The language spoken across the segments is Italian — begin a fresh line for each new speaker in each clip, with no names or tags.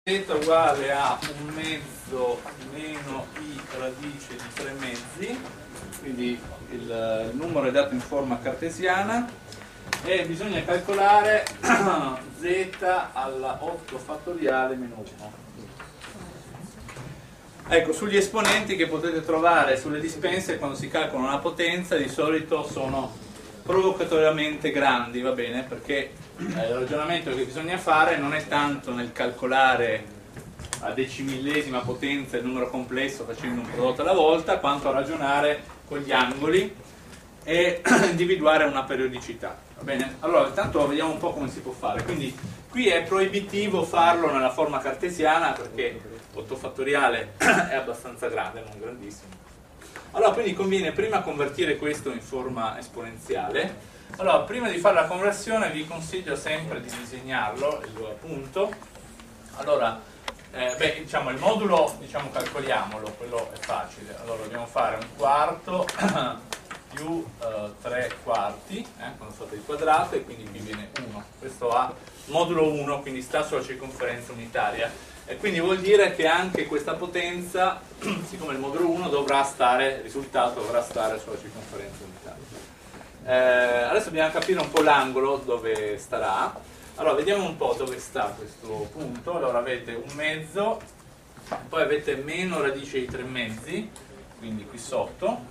Z uguale a 1 mezzo meno i radice di 3 mezzi, quindi il numero è dato in forma cartesiana e bisogna calcolare z alla 8 fattoriale meno 1. Ecco, sugli esponenti che potete trovare sulle dispense quando si calcola una potenza di solito sono provocatoriamente grandi, va bene? Perché il ragionamento che bisogna fare non è tanto nel calcolare a decimillesima potenza il numero complesso facendo un prodotto alla volta, quanto a ragionare con gli angoli e individuare una periodicità, va bene? Allora, intanto vediamo un po' come si può fare. Quindi qui è proibitivo farlo nella forma cartesiana perché 8 fattoriale è abbastanza grande, non grandissimo. Allora, quindi conviene prima convertire questo in forma esponenziale. Allora, prima di fare la conversione vi consiglio sempre di disegnarlo, il punto. Allora, diciamo il modulo, calcoliamolo, quello è facile. Allora, dobbiamo fare 1/4 più 3/4, quando fate il quadrato, e quindi qui viene 1. Questo ha modulo 1, quindi sta sulla circonferenza unitaria. E quindi vuol dire che anche questa potenza, siccome il modulo 1 dovrà stare, il risultato dovrà stare sulla circonferenza unitaria. Adesso dobbiamo capire un po' l'angolo dove starà. Allora, vediamo un po' dove sta questo punto. Allora, avete 1 mezzo, poi avete meno radice di 3 mezzi, quindi qui sotto.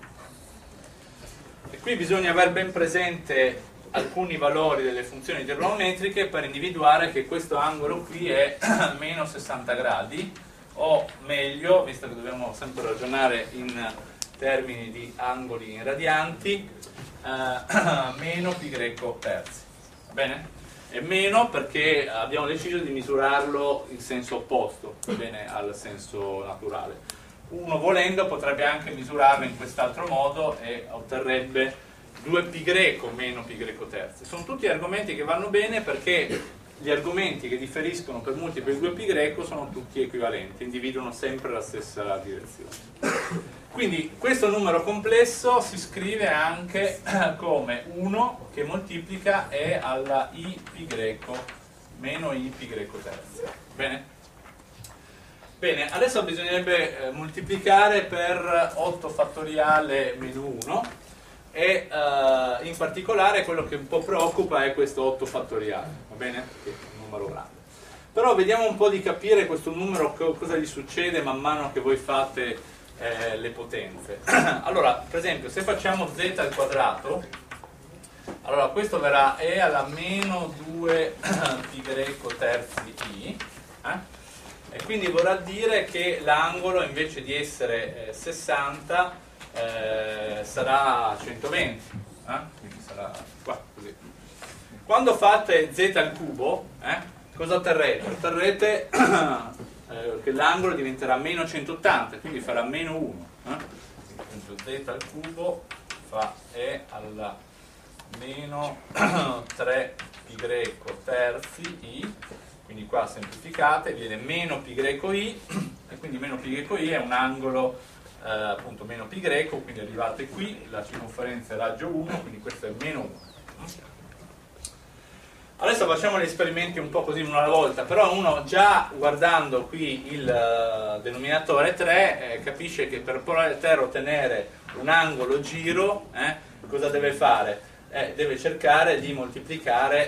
E qui bisogna aver ben presente alcuni valori delle funzioni trigonometriche per individuare che questo angolo qui è meno 60 gradi, o meglio, visto che dobbiamo sempre ragionare in termini di angoli in radianti, meno pi greco terzi. Va bene? E meno perché abbiamo deciso di misurarlo in senso opposto, va bene, al senso naturale. Uno volendo potrebbe anche misurarlo in quest'altro modo e otterrebbe 2π greco meno π greco terzi. Sono tutti argomenti che vanno bene perché gli argomenti che differiscono per multipli di 2π greco sono tutti equivalenti, individuano sempre la stessa direzione. Quindi questo numero complesso si scrive anche come 1 che moltiplica e alla iπ greco meno iπ greco terzi. Bene? Bene, adesso bisognerebbe moltiplicare per 8 fattoriale meno 1 e in particolare quello che un po' preoccupa è questo 8 fattoriale, va bene? Che è un numero grande. Però vediamo un po' di capire questo numero, cosa gli succede man mano che voi fate le potenze. Allora, per esempio, se facciamo z al quadrato, allora questo verrà e alla meno 2π greco terzi i, e quindi vorrà dire che l'angolo invece di essere 60 sarà 120, quindi sarà qua, così. Quando fate z al cubo, cosa otterrete? Otterrete che l'angolo diventerà meno 180, quindi farà meno 1. Z al cubo fa e alla meno 3π greco terzi i, quindi qua semplificate, viene meno π greco i, e quindi meno π greco i è un angolo appunto meno π greco, quindi arrivate qui, la circonferenza è raggio 1, quindi questo è meno 1. Adesso facciamo gli esperimenti un po' così uno alla volta, però uno già guardando qui il denominatore 3 capisce che per poter ottenere un angolo giro cosa deve fare? Deve cercare di moltiplicare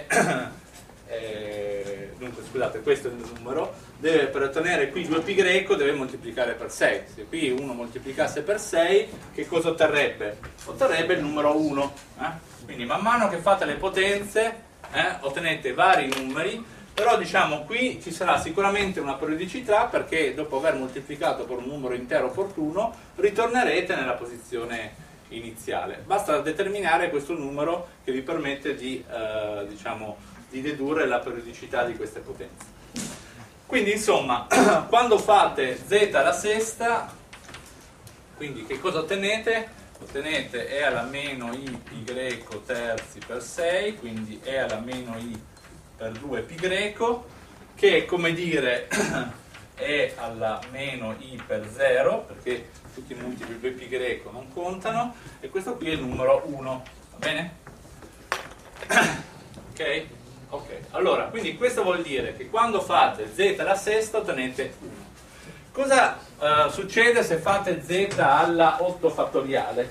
dunque scusate, questo è il numero, per ottenere qui 2π greco deve moltiplicare per 6. Se qui uno moltiplicasse per 6, che cosa otterrebbe? Otterrebbe il numero 1. Quindi man mano che fate le potenze ottenete vari numeri, però diciamo qui ci sarà sicuramente una periodicità perché dopo aver moltiplicato per un numero intero opportuno ritornerete nella posizione iniziale. Basta determinare questo numero che vi permette di di dedurre la periodicità di queste potenze. Quindi insomma, quando fate z alla sesta, quindi che cosa ottenete? Ottenete e alla meno iπ greco terzi per 6, quindi e alla meno i per 2π greco, che è come dire e alla meno i per 0, perché tutti i multipli 2π greco non contano, e questo qui è il numero 1, va bene? Ok? Ok, allora, quindi questo vuol dire che quando fate z alla sesta ottenete 1. Cosa succede se fate z alla 8 fattoriale?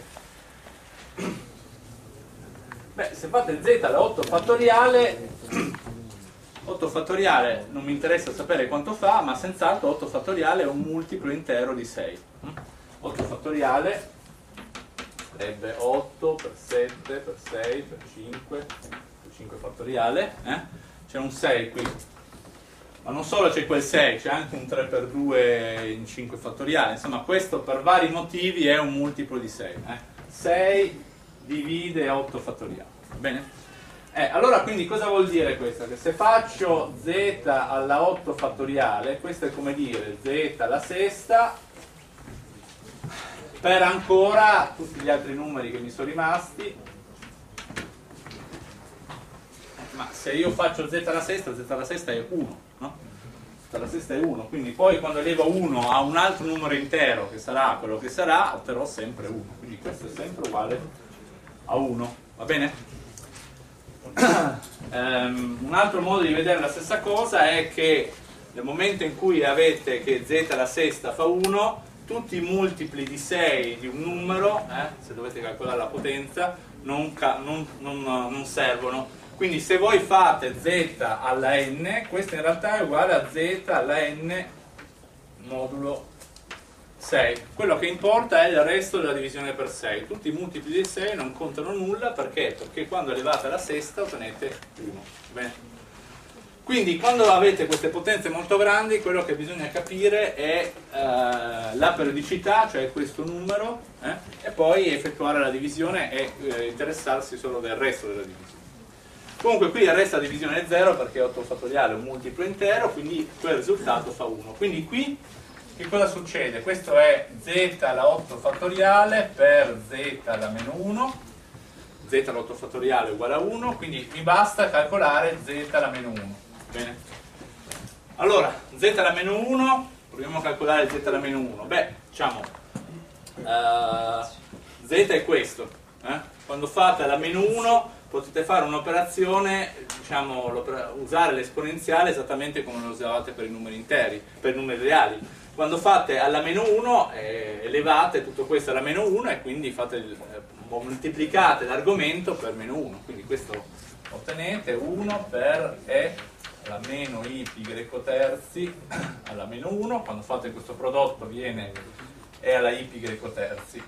Beh, se fate z alla 8 fattoriale, 8 fattoriale non mi interessa sapere quanto fa, ma senz'altro 8 fattoriale è un multiplo intero di 6. 8 fattoriale sarebbe 8 per 7 per 6 per 5 per 5 fattoriale, c'è un 6 qui, ma non solo c'è quel 6, c'è anche un 3 per 2 in 5 fattoriale, insomma questo per vari motivi è un multiplo di 6. 6 divide 8 fattoriale, va bene? Allora quindi cosa vuol dire questo? Che se faccio z alla 8 fattoriale, questo è come dire z alla sesta per ancora tutti gli altri numeri che mi sono rimasti, ma se io faccio z alla sesta è 1, no? Z alla sesta è 1, quindi poi quando elevo 1 a un altro numero intero che sarà quello che sarà, otterrò sempre 1, quindi questo è sempre uguale a 1, va bene? Un altro modo di vedere la stessa cosa è che nel momento in cui avete che z alla sesta fa 1, tutti i multipli di 6 di un numero, se dovete calcolare la potenza, non servono. Quindi se voi fate z alla n, questo in realtà è uguale a z alla n modulo 6. Quello che importa è il resto della divisione per 6. Tutti i multipli di 6 non contano nulla, perché? Perché quando elevate alla sesta ottenete 1. Bene. Quindi quando avete queste potenze molto grandi, quello che bisogna capire è la periodicità, cioè questo numero, e poi effettuare la divisione e interessarsi solo del resto della divisione. Comunque qui il resto della divisione è 0 perché 8 fattoriale è un multiplo intero, quindi quel risultato fa 1. Quindi qui che cosa succede? Questo è z alla 8 fattoriale per z alla meno 1, z alla 8 fattoriale è uguale a 1, quindi mi basta calcolare z alla meno 1. Bene. Allora, z alla meno 1, proviamo a calcolare z alla meno 1. Beh, diciamo, z è questo. Quando fate la meno 1 potete fare un'operazione, diciamo, usare l'esponenziale esattamente come lo usavate per i numeri interi, per i numeri reali. Quando fate alla meno 1 elevate tutto questo alla meno 1 e quindi moltiplicate l'argomento per meno 1. Quindi questo ottenete 1 per e alla meno i pi greco terzi alla meno 1. Quando fate questo prodotto viene e alla i pi greco terzi.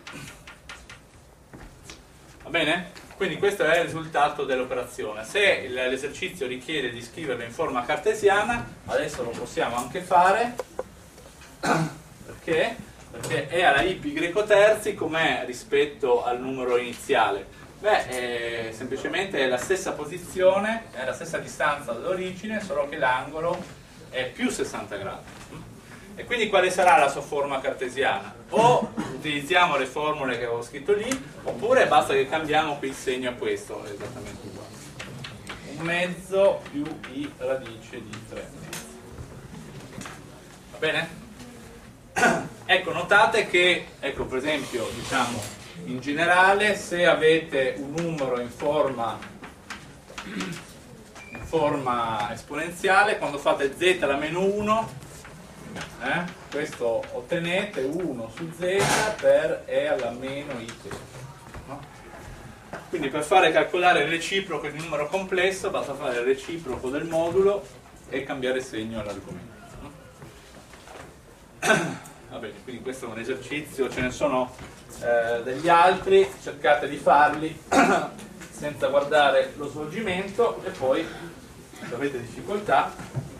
Va bene? Quindi questo è il risultato dell'operazione. Se l'esercizio richiede di scriverlo in forma cartesiana, adesso lo possiamo anche fare. Perché? Perché e alla i pi greco terzi com'è rispetto al numero iniziale? Beh, semplicemente è la stessa posizione, è la stessa distanza dall'origine, solo che l'angolo è più 60 gradi. E quindi quale sarà la sua forma cartesiana? O utilizziamo le formule che avevo scritto lì, oppure basta che cambiamo qui il segno a questo, è esattamente uguale. 1 mezzo più i radice di 3. Va bene? Ecco, notate che, ecco, per esempio, diciamo, in generale, se avete un numero in forma esponenziale, quando fate z alla meno 1, questo ottenete 1 su z per e alla meno it. No? Quindi per fare calcolare il reciproco di un numero complesso basta fare il reciproco del modulo e cambiare segno all'argomento. Va bene, quindi questo è un esercizio, ce ne sono degli altri, cercate di farli senza guardare lo svolgimento e poi se avete difficoltà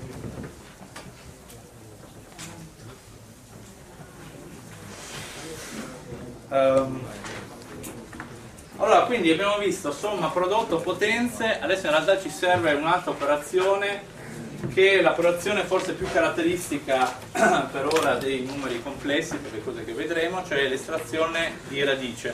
allora, quindi abbiamo visto somma, prodotto, potenze. Adesso in realtà ci serve un'altra operazione che è l'operazione forse più caratteristica per ora dei numeri complessi, per le cose che vedremo, cioè l'estrazione di radice.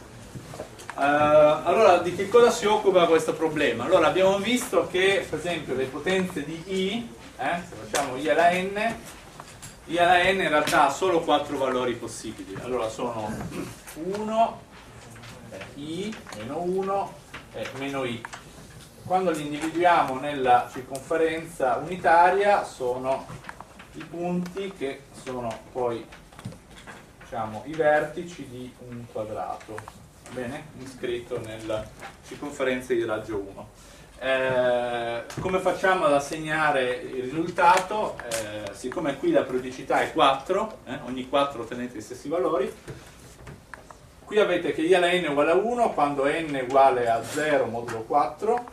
Allora, di che cosa si occupa questo problema? Allora, abbiamo visto che per esempio le potenze di i, se facciamo i alla n in realtà ha solo 4 valori possibili. Allora sono 1, i, meno 1 e meno i. quando li individuiamo nella circonferenza unitaria sono i punti che sono poi, diciamo, i vertici di un quadrato, va bene? Iscritto nella circonferenza di raggio 1. Come facciamo ad assegnare il risultato? Siccome qui la periodicità è 4, ogni 4 ottenete gli stessi valori, qui avete che I alla n uguale a 1 quando n è uguale a 0 modulo 4.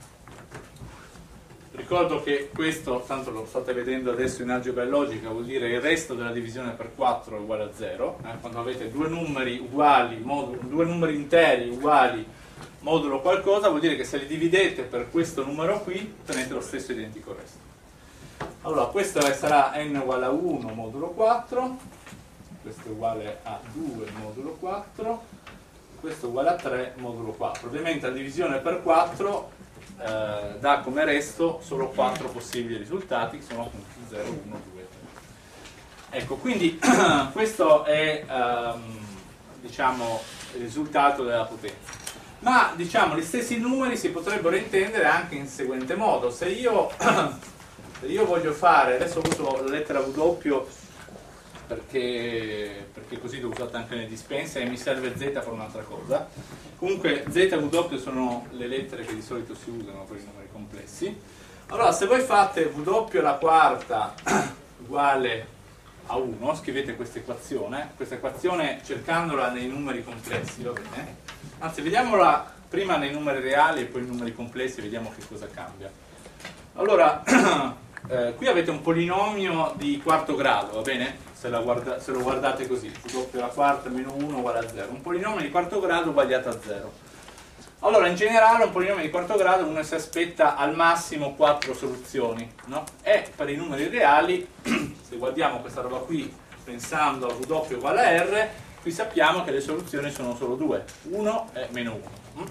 Ricordo che questo, tanto lo state vedendo adesso in algebra e logica, vuol dire il resto della divisione per 4 è uguale a 0. Quando avete due numeri uguali, due numeri interi uguali modulo qualcosa, vuol dire che se li dividete per questo numero qui ottenete lo stesso identico resto. Allora questo sarà n uguale a 1 modulo 4, questo è uguale a 2 modulo 4, questo è uguale a 3 modulo 4. Ovviamente la divisione per 4 dà come resto solo 4 possibili risultati, che sono appunto 0, 1, 2, 3. Ecco, quindi questo è diciamo il risultato della potenza. Ma diciamo gli stessi numeri si potrebbero intendere anche in seguente modo. Se io voglio fare, adesso uso la lettera W perché così l'ho usata anche nelle dispense e mi serve Z per un'altra cosa. Comunque Z e W sono le lettere che di solito si usano per i numeri complessi. Allora se voi fate W alla quarta uguale a 1, scrivete questa equazione cercandola nei numeri complessi, va bene? Anzi, vediamola prima nei numeri reali e poi nei numeri complessi, vediamo che cosa cambia. Allora, qui avete un polinomio di quarto grado, va bene? Se lo guardate così, W alla quarta meno 1 uguale a 0. Un polinomio di quarto grado uguagliato a 0. Allora, in generale, un polinomio di quarto grado uno si aspetta al massimo 4 soluzioni, no? E per i numeri reali, se guardiamo questa roba qui, pensando a W uguale a R, qui sappiamo che le soluzioni sono solo 2, 1 e meno 1.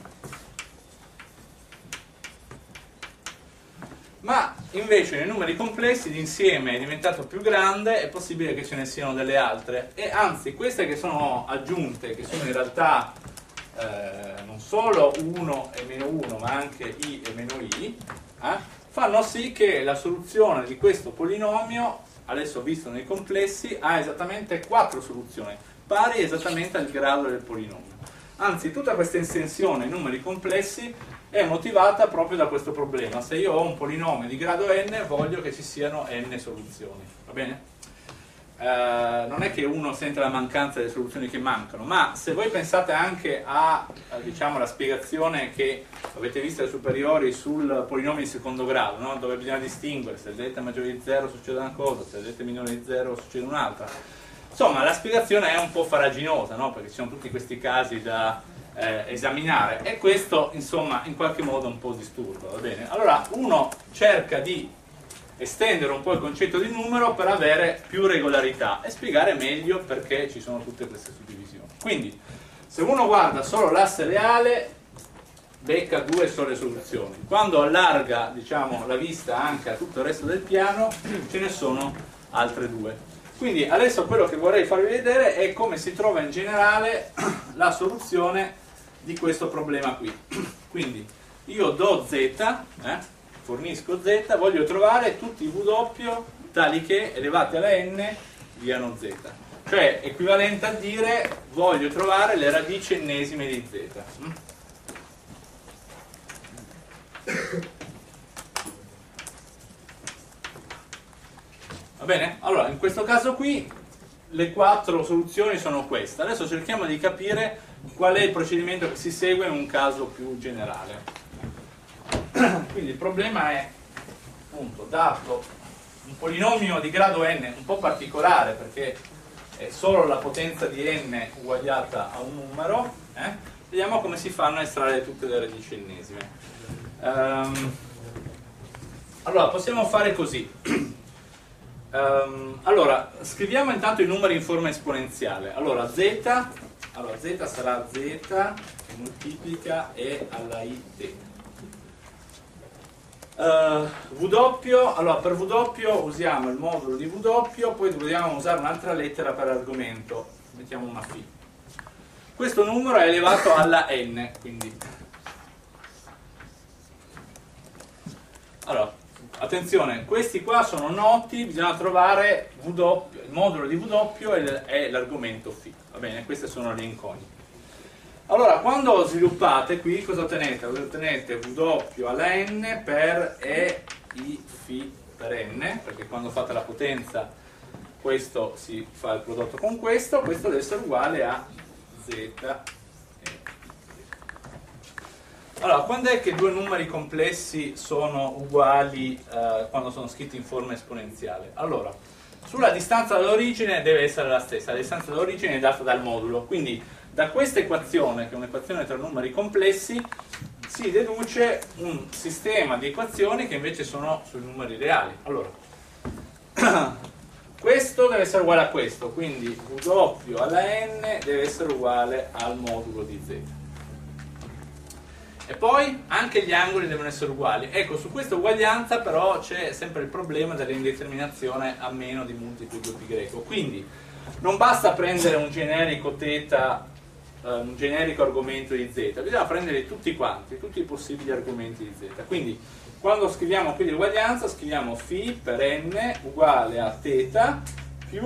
Ma invece nei numeri complessi l'insieme è diventato più grande, è possibile che ce ne siano delle altre, e anzi queste che sono aggiunte, che sono in realtà non solo 1 e meno 1 ma anche I e meno I, fanno sì che la soluzione di questo polinomio, adesso visto nei complessi, ha esattamente 4 soluzioni, pari esattamente al grado del polinomio. Anzi, tutta questa estensione in numeri complessi è motivata proprio da questo problema. Se io ho un polinomio di grado n, voglio che ci siano n soluzioni, va bene? Non è che uno sente la mancanza delle soluzioni che mancano, ma se voi pensate anche a diciamo, la spiegazione che avete visto alle superiori sul polinomio di secondo grado, no? Dove bisogna distinguere se il delta è maggiore di 0 succede una cosa, se il delta è minore di 0 succede un'altra. Insomma, la spiegazione è un po' farraginosa, no? Perché ci sono tutti questi casi da esaminare, e questo, insomma, in qualche modo un po' disturba, va bene? Allora, uno cerca di estendere un po' il concetto di numero per avere più regolarità e spiegare meglio perché ci sono tutte queste suddivisioni. Quindi, se uno guarda solo l'asse reale, becca 2 sole soluzioni. Quando allarga, diciamo, la vista anche a tutto il resto del piano, ce ne sono altre 2. Quindi adesso quello che vorrei farvi vedere è come si trova in generale la soluzione di questo problema qui. Quindi io do Z, fornisco Z, voglio trovare tutti i W tali che elevati alla n diano Z. Cioè equivalente a dire voglio trovare le radici ennesime di Z. Va bene? Allora, in questo caso qui le 4 soluzioni sono queste. Adesso cerchiamo di capire qual è il procedimento che si segue in un caso più generale. Quindi il problema è, appunto, dato un polinomio di grado n un po' particolare, perché è solo la potenza di n uguagliata a un numero, vediamo come si fanno a estrarre tutte le radici ennesime. Allora, possiamo fare così. Allora, scriviamo intanto i numeri in forma esponenziale. Allora, z sarà z che moltiplica e alla it. Allora, per W usiamo il modulo di W, poi dobbiamo usare un'altra lettera per argomento, mettiamo una φ. Questo numero è elevato alla n, quindi Allora, attenzione, questi qua sono noti, bisogna trovare W, il modulo di W è l'argomento φ, va bene? Queste sono le incognite. Allora, quando sviluppate qui, cosa ottenete? Ottenete W alla n per E I φ per n, perché quando fate la potenza questo si fa il prodotto con questo deve essere uguale a z. Allora, quando è che due numeri complessi sono uguali quando sono scritti in forma esponenziale? Allora, sulla distanza dall'origine deve essere la stessa, la distanza dall'origine è data dal modulo, quindi da questa equazione, che è un'equazione tra numeri complessi, si deduce un sistema di equazioni che invece sono sui numeri reali. Allora, questo deve essere uguale a questo, quindi W alla n deve essere uguale al modulo di z. E poi anche gli angoli devono essere uguali. Ecco, su questa uguaglianza però c'è sempre il problema dell'indeterminazione a meno di multipli 2π. Quindi non basta prendere un generico θ, un generico argomento di z, bisogna prendere tutti quanti, tutti i possibili argomenti di z. Quindi quando scriviamo qui l'uguaglianza scriviamo φ per n uguale a θ più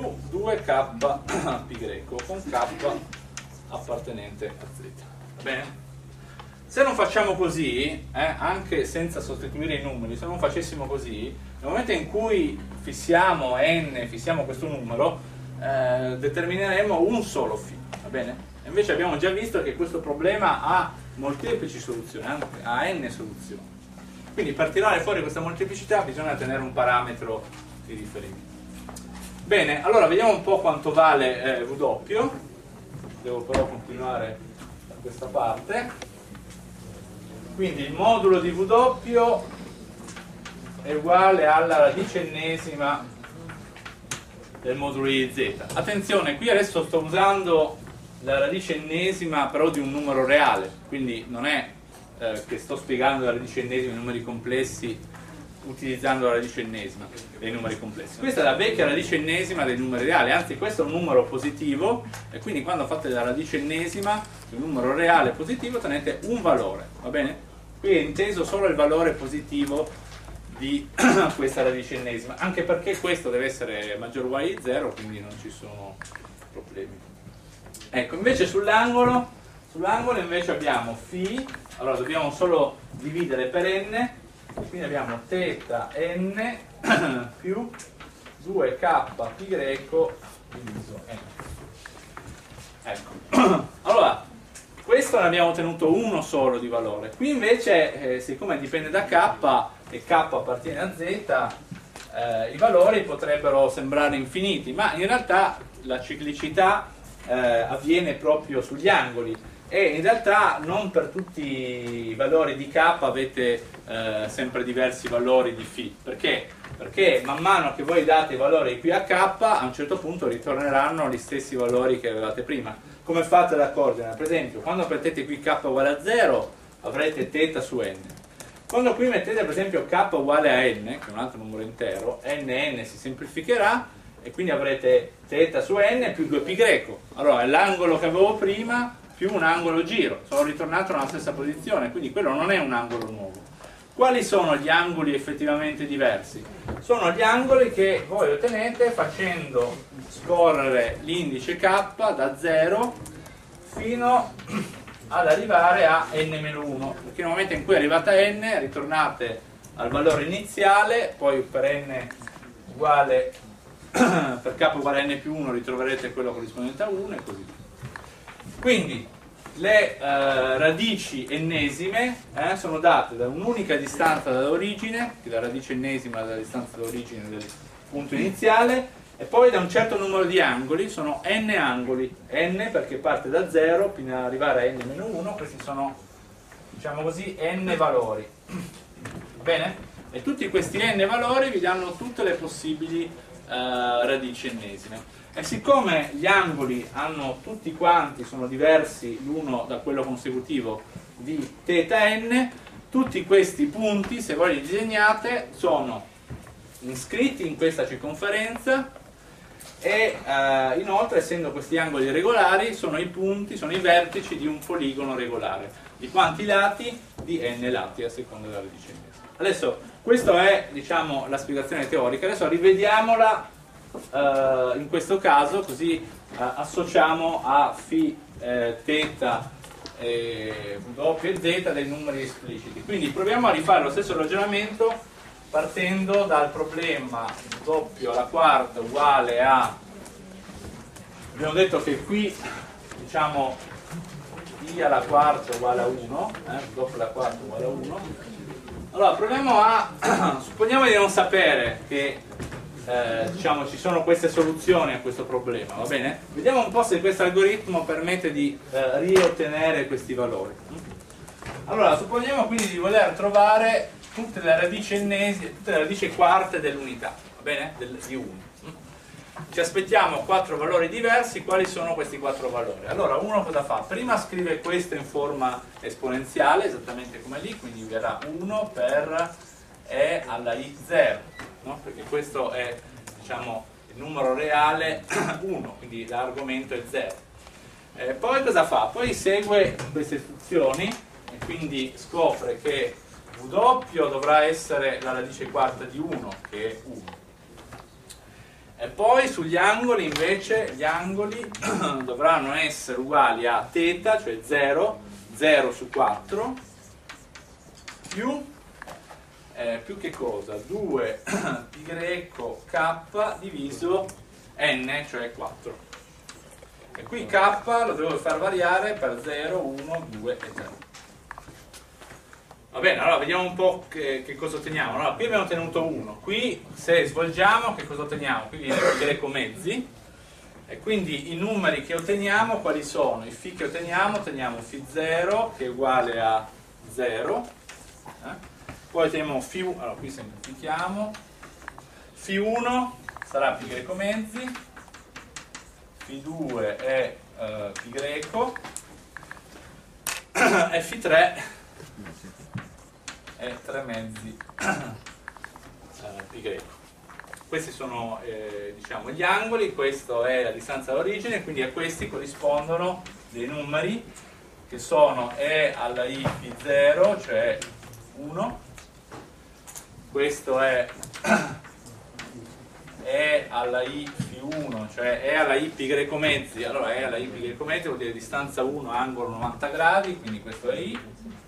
2kπ con k appartenente a z. Va bene? Se non facciamo così, anche senza sostituire i numeri, se non facessimo così, nel momento in cui fissiamo n, fissiamo questo numero, determineremo un solo φ, va bene? E invece abbiamo già visto che questo problema ha molteplici soluzioni, ha n soluzioni. Quindi per tirare fuori questa molteplicità bisogna tenere un parametro di riferimento. Bene, allora vediamo un po' quanto vale W. Devo però continuare da questa parte. Quindi il modulo di W è uguale alla radice ennesima del modulo di z. Attenzione, qui adesso sto usando la radice ennesima però di un numero reale, quindi non è che sto spiegando la radice ennesima dei numeri complessi utilizzando la radice ennesima dei numeri complessi. Questa è la vecchia radice ennesima dei numeri reali, anzi questo è un numero positivo e quindi quando fate la radice ennesima di un numero reale positivo tenete un valore, va bene? Qui è inteso solo il valore positivo di questa radice ennesima, anche perché questo deve essere maggiore o uguale di 0, quindi non ci sono problemi. Ecco, invece sull'angolo invece abbiamo φ, allora dobbiamo solo dividere per n, e quindi abbiamo θn più 2kπ diviso n. Ecco, allora questo ne abbiamo ottenuto uno solo di valore. Qui invece, siccome dipende da k e k appartiene a z, i valori potrebbero sembrare infiniti, ma in realtà la ciclicità avviene proprio sugli angoli e in realtà non per tutti i valori di k avete sempre diversi valori di φ. Perché? Perché man mano che voi date i valori qui a k, a un certo punto ritorneranno gli stessi valori che avevate prima. Come fate ad accorgere? Per esempio, quando mettete qui k uguale a 0, avrete θ su n. Quando qui mettete per esempio k uguale a n, che è un altro numero intero, n si semplificherà e quindi avrete θ su n più 2π. Allora è l'angolo che avevo prima più un angolo giro. Sono ritornato nella stessa posizione, quindi quello non è un angolo nuovo. Quali sono gli angoli effettivamente diversi? Sono gli angoli che voi ottenete facendo scorrere l'indice k da 0 fino ad arrivare a n-1, perché nel momento in cui arrivate a n ritornate al valore iniziale, poi per n uguale per k uguale a n più 1 ritroverete quello corrispondente a 1 e così via. Quindi le radici ennesime sono date da un'unica distanza dall'origine, che è la radice ennesima della distanza dall'origine del punto iniziale, e poi da un certo numero di angoli, sono n angoli, n perché parte da 0 fino ad arrivare a n-1, questi sono, diciamo così, n valori. Bene? E tutti questi n valori vi danno tutte le possibili radici ennesime. E siccome gli angoli hanno tutti quanti, sono diversi l'uno da quello consecutivo di θn, tutti questi punti, se voi li disegnate, sono iscritti in questa circonferenza e inoltre, essendo questi angoli regolari, sono i punti, sono i vertici di un poligono regolare. Di quanti lati? Di n lati a seconda della radice ennesima. Adesso Questa è, diciamo, la spiegazione teorica. Adesso rivediamola in questo caso, così associamo a φ, θ, W e Z dei numeri espliciti. Quindi proviamo a rifare lo stesso ragionamento partendo dal problema W alla quarta uguale a, abbiamo detto che qui, diciamo, I alla quarta uguale a 1, W alla quarta uguale a 1. Allora proviamo a, supponiamo di non sapere che diciamo, ci sono queste soluzioni a questo problema, va bene? Vediamo un po' se questo algoritmo permette di riottenere questi valori. Allora, supponiamo quindi di voler trovare tutte le radici quarte dell'unità, va bene? Di 1. Ci aspettiamo 4 valori diversi. Quali sono questi 4 valori? Allora, uno cosa fa? Prima scrive questo in forma esponenziale, esattamente come lì, quindi verrà 1 per E alla I0, no? Perché questo è, diciamo, il numero reale 1, quindi l'argomento è 0. Poi cosa fa? Poi segue queste istruzioni e quindi scopre che W dovrà essere la radice quarta di 1, che è 1. E poi sugli angoli invece gli angoli dovranno essere uguali a θ, cioè 0, 0 su 4, più che cosa? 2 πk diviso n, cioè 4. E qui k lo devo far variare per 0, 1, 2 e 3. Va bene, allora vediamo un po' che cosa otteniamo. Allora, qui abbiamo ottenuto 1, qui se svolgiamo che cosa otteniamo? Qui viene il greco mezzi, e quindi i numeri che otteniamo quali sono? I φ che otteniamo φ0 che è uguale a 0, poi otteniamo φ1, allora qui semplifichiamo, φ1 sarà π greco mezzi, φ2 è π greco, e φ3 è 3 mezzi π greco. Questi sono diciamo, gli angoli, questo è la distanza all'origine, quindi a questi corrispondono dei numeri che sono E alla I φ0, cioè 1, questo è E alla I φ1, cioè E alla I π greco mezzi. Allora E alla I π greco mezzi vuol dire distanza 1, angolo 90 gradi, quindi questo è I.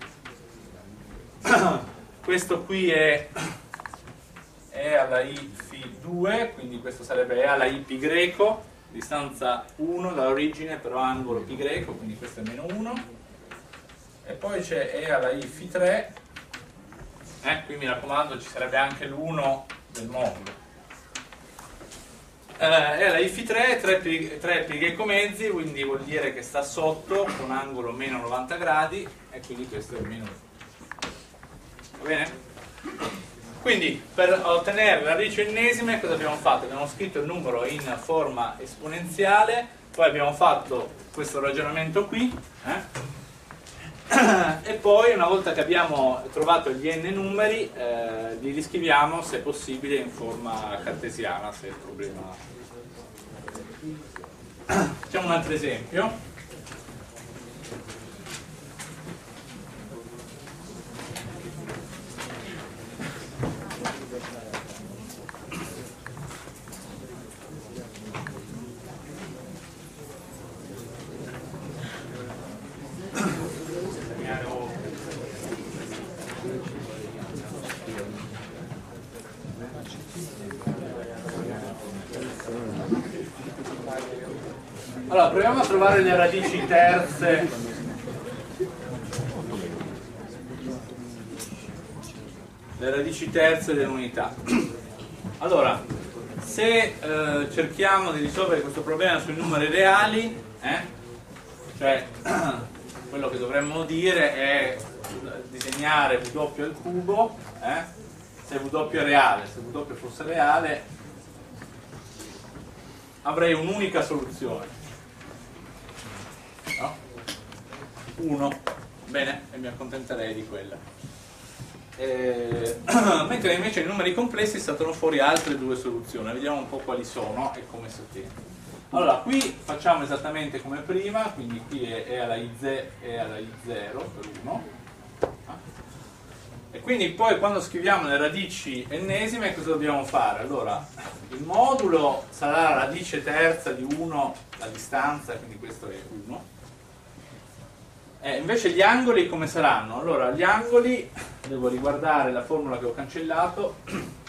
Questo qui è E alla I φ2, quindi questo sarebbe E alla I π greco, distanza 1 dall'origine, però angolo π greco, quindi questo è meno 1. E poi c'è E alla I φ3, qui mi raccomando ci sarebbe anche l'1 del modulo. E alla I φ3 3 π greco mezzi, quindi vuol dire che sta sotto con angolo meno 90 gradi, e quindi questo è meno 1. Va bene? Quindi per ottenere la radice ennesime cosa abbiamo fatto? Abbiamo scritto il numero in forma esponenziale, poi abbiamo fatto questo ragionamento qui, e poi una volta che abbiamo trovato gli n numeri li riscriviamo se possibile in forma cartesiana, se il problema. Facciamo un altro esempio. Allora, proviamo a trovare le radici terze dell'unità. Allora, se cerchiamo di risolvere questo problema sui numeri reali, cioè quello che dovremmo dire è disegnare W al cubo, se W è reale, se W fosse reale avrei un'unica soluzione, no? 1, bene, e mi accontenterei di quella. Mentre invece nei numeri complessi saltano fuori altre due soluzioni, vediamo un po' quali sono e come si ottiene. Allora, qui facciamo esattamente come prima, quindi qui è alla I0 per 1, e quindi poi quando scriviamo le radici ennesime cosa dobbiamo fare? Allora, il modulo sarà la radice terza di 1 la distanza, quindi questo è 1. Invece gli angoli come saranno? Allora, gli angoli, devo riguardare la formula che ho cancellato,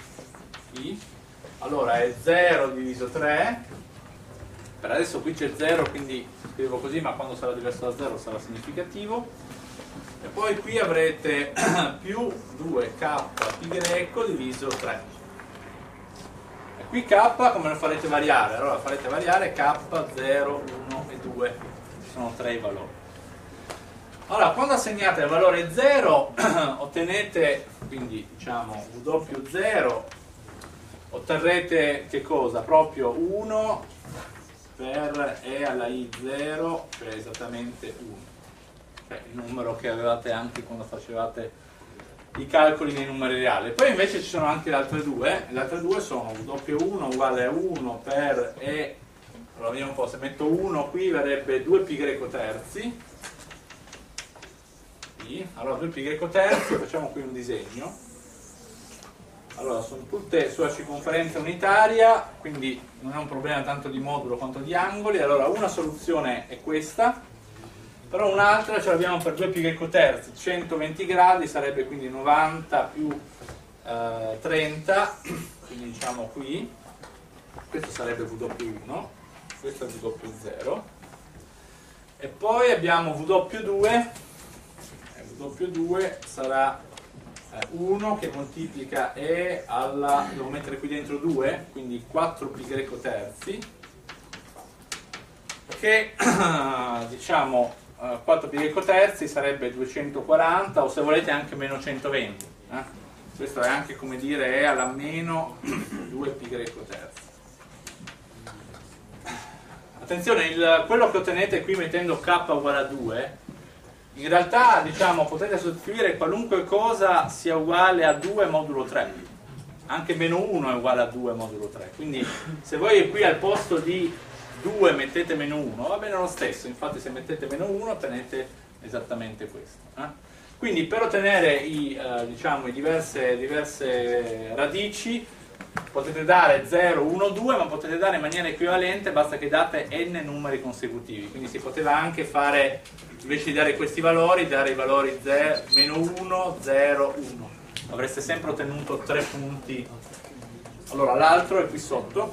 allora è 0 diviso 3, per adesso qui c'è 0 quindi scrivo così, ma quando sarà diverso da 0 sarà significativo. E poi qui avrete più 2kπ diviso 3. E qui k come lo farete variare? Allora farete variare k, 0, 1 e 2. Ci sono 3 i valori. Allora quando assegnate il valore 0 ottenete, quindi diciamo W0, otterrete che cosa? Proprio 1 per E alla I0, cioè esattamente 1. Il numero che avevate anche quando facevate i calcoli nei numeri reali. Poi invece ci sono anche le altre due sono W1 uguale a 1 per E, allora vediamo un po', se metto 1 qui verrebbe 2π terzi, allora 2π terzi, facciamo qui un disegno, allora sono tutte sulla circonferenza unitaria, quindi non è un problema tanto di modulo quanto di angoli. Allora una soluzione è questa, però un'altra ce l'abbiamo per 2π terzi, 120 gradi sarebbe quindi 90 più 30, quindi diciamo qui, questo sarebbe W1, questo è W0, e poi abbiamo W2, W2 sarà 1 che moltiplica E alla, devo mettere qui dentro 2, quindi 4π terzi, che diciamo 4π terzi sarebbe 240, o se volete anche meno 120. Questo è anche come dire E alla meno 2π terzi. Attenzione, quello che ottenete qui mettendo k uguale a 2, in realtà diciamo potete sostituire qualunque cosa sia uguale a 2 modulo 3, anche meno 1 è uguale a 2 modulo 3, quindi se voi qui al posto di 2 mettete meno 1 va bene lo stesso, infatti se mettete meno 1 ottenete esattamente questo. Quindi per ottenere diciamo, diverse radici potete dare 0, 1, 2, ma potete dare in maniera equivalente, basta che date n numeri consecutivi, quindi si poteva anche fare, invece di dare questi valori, dare i valori 0, meno 1, 0, 1, avreste sempre ottenuto 3 punti. Allora l'altro è qui sotto,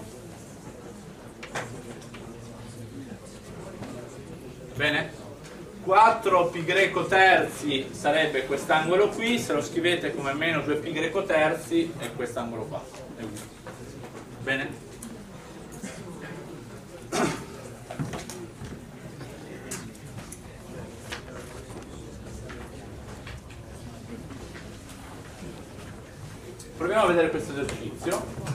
bene? 4π terzi sarebbe quest'angolo qui, se lo scrivete come meno 2π terzi è quest'angolo qua, bene? Proviamo a vedere questo esercizio.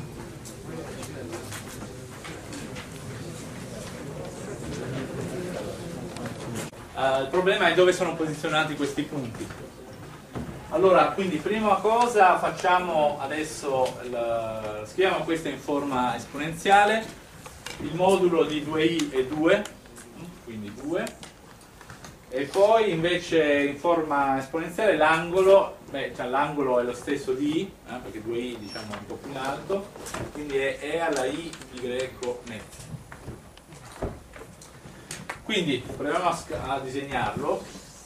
Il problema è dove sono posizionati questi punti. Allora, quindi prima cosa facciamo adesso, scriviamo questo in forma esponenziale, il modulo di 2i è 2, quindi 2, e poi invece in forma esponenziale l'angolo, cioè l'angolo è lo stesso di i, perché 2i diciamo è un po' più in alto, quindi è E alla i y mezzo. Quindi proviamo a disegnarlo.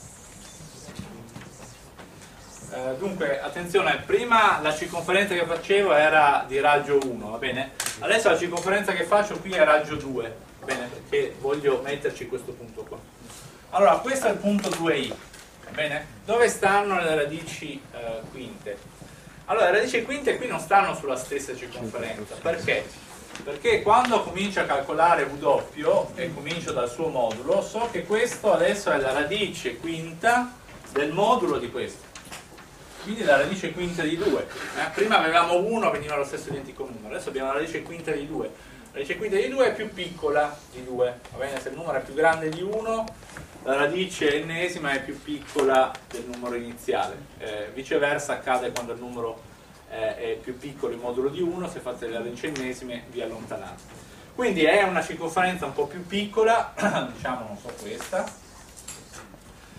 Dunque, attenzione, prima la circonferenza che facevo era di raggio 1, va bene? Adesso la circonferenza che faccio qui è raggio 2, va bene? Perché voglio metterci questo punto qua. Allora, questo è il punto 2i, va bene? Dove stanno le radici quinte? Allora, le radici quinte qui non stanno sulla stessa circonferenza, perché? Perché quando comincio a calcolare W e comincio dal suo modulo, so che questo adesso è la radice quinta del modulo di questo. Quindi la radice quinta di 2. Prima avevamo 1, veniva lo stesso identico numero, adesso abbiamo la radice quinta di 2. La radice quinta di 2 è più piccola di 2, va bene? Se il numero è più grande di 1, la radice ennesima è più piccola del numero iniziale. Viceversa accade quando il numero è più piccolo il modulo di 1, se fate le radici ennesime vi allontanate. Quindi è una circonferenza un po' più piccola, diciamo non so questa,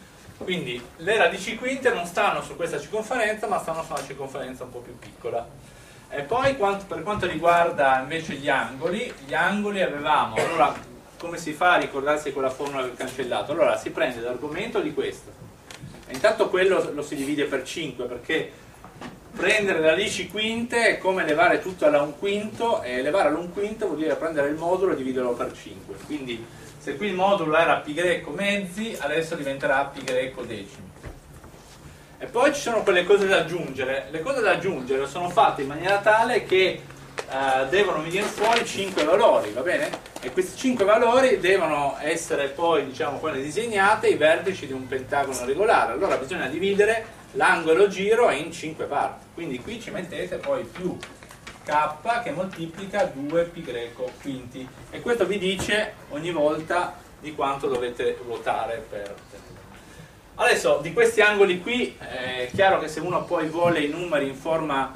Quindi le radici quinte non stanno su questa circonferenza, ma stanno su una circonferenza un po' più piccola. E poi per quanto riguarda invece gli angoli avevamo, allora come si fa a ricordarsi quella formula del cancellato? Allora si prende l'argomento di questo, e intanto quello lo si divide per 5, perché prendere le radici quinte è come elevare tutto alla 1/5, e elevare all'1/5 vuol dire prendere il modulo e dividerlo per 5. Quindi se qui il modulo era π greco mezzi, adesso diventerà π greco decimi. E poi ci sono quelle cose da aggiungere. Le cose da aggiungere sono fatte in maniera tale che devono venire fuori 5 valori, va bene? E questi 5 valori devono essere poi, diciamo, quando disegnate, i vertici di un pentagono regolare. Allora bisogna dividere l'angolo giro in 5 parti. Quindi qui ci mettete poi più k che moltiplica 2π greco quinti. E questo vi dice ogni volta di quanto dovete ruotare per ottenere. Adesso di questi angoli qui è chiaro che se uno poi vuole i numeri in forma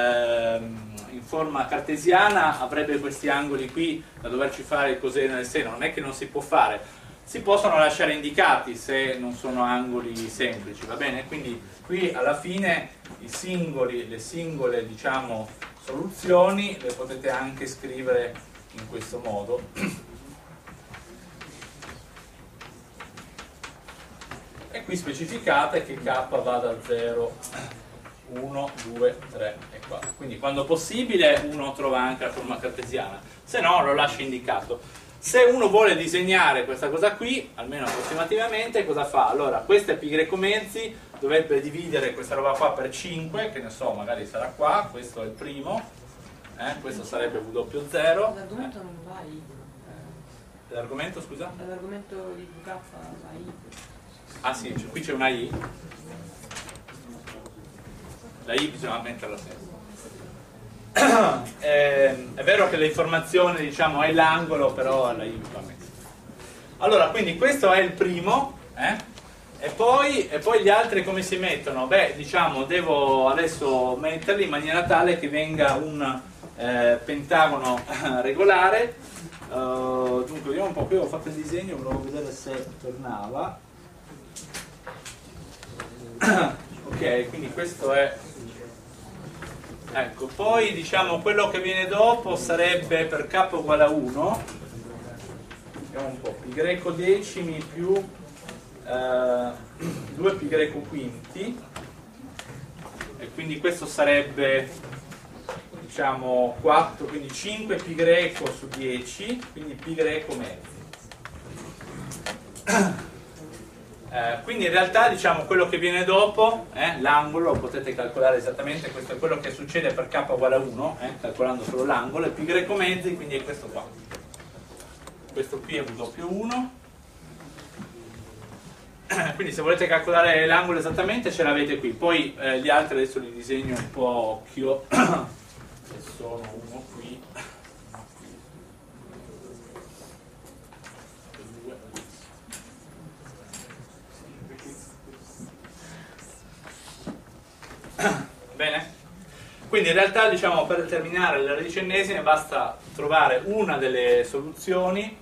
cartesiana avrebbe questi angoli qui da doverci fare il coseno e il seno. Non è che non si può fare, si possono lasciare indicati se non sono angoli semplici, va bene? Quindi qui alla fine le singole diciamo soluzioni le potete anche scrivere in questo modo. E qui specificate che k va da 0, 1, 2, 3 e 4. Quindi quando possibile uno trova anche la forma cartesiana, se no lo lascia indicato. Se uno vuole disegnare questa cosa qui, almeno approssimativamente, cosa fa? Allora, questo è π greco mezzi, dovrebbe dividere questa roba qua per 5, che ne so, magari sarà qua, questo è il primo, questo sarebbe W0.
L'argomento non va I.
L'argomento, scusa?
L'argomento di VK va I.
Ah sì, qui c'è una I. La I bisogna metterla sempre. È vero che l'informazione, diciamo, è l'angolo, però la I va messa. Allora, quindi questo è il primo, e poi gli altri come si mettono? Beh, diciamo, devo adesso metterli in maniera tale che venga un pentagono regolare. Dunque, vediamo un po', qui ho fatto il disegno, volevo vedere se tornava. Ok, quindi questo è, ecco, poi diciamo quello che viene dopo sarebbe per k uguale a 1, vediamo un po', π greco decimi più 2π greco quinti, e quindi questo sarebbe, diciamo, 4, quindi 5π greco su 10, quindi π greco mezzi. Quindi in realtà, diciamo, quello che viene dopo, l'angolo, lo potete calcolare esattamente, questo è quello che succede per k uguale a 1, calcolando solo l'angolo, e π greco mezzi, quindi è questo qua. Questo qui è W1. Quindi se volete calcolare l'angolo esattamente ce l'avete qui, poi gli altri adesso li disegno un po' a occhio, che sono uno qui. Bene? Quindi in realtà, diciamo, per determinare le radici ennesime basta trovare una delle soluzioni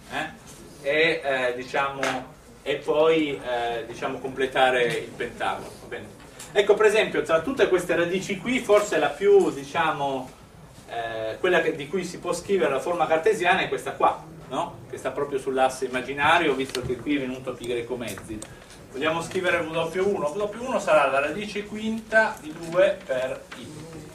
e poi diciamo, completare il pentagono. Va bene? Ecco, per esempio, tra tutte queste radici qui, forse la più, diciamo, quella di cui si può scrivere la forma cartesiana è questa qua, no? Che sta proprio sull'asse immaginario, visto che qui è venuto π greco mezzi. Vogliamo scrivere W1. W1 sarà la radice quinta di 2 per I.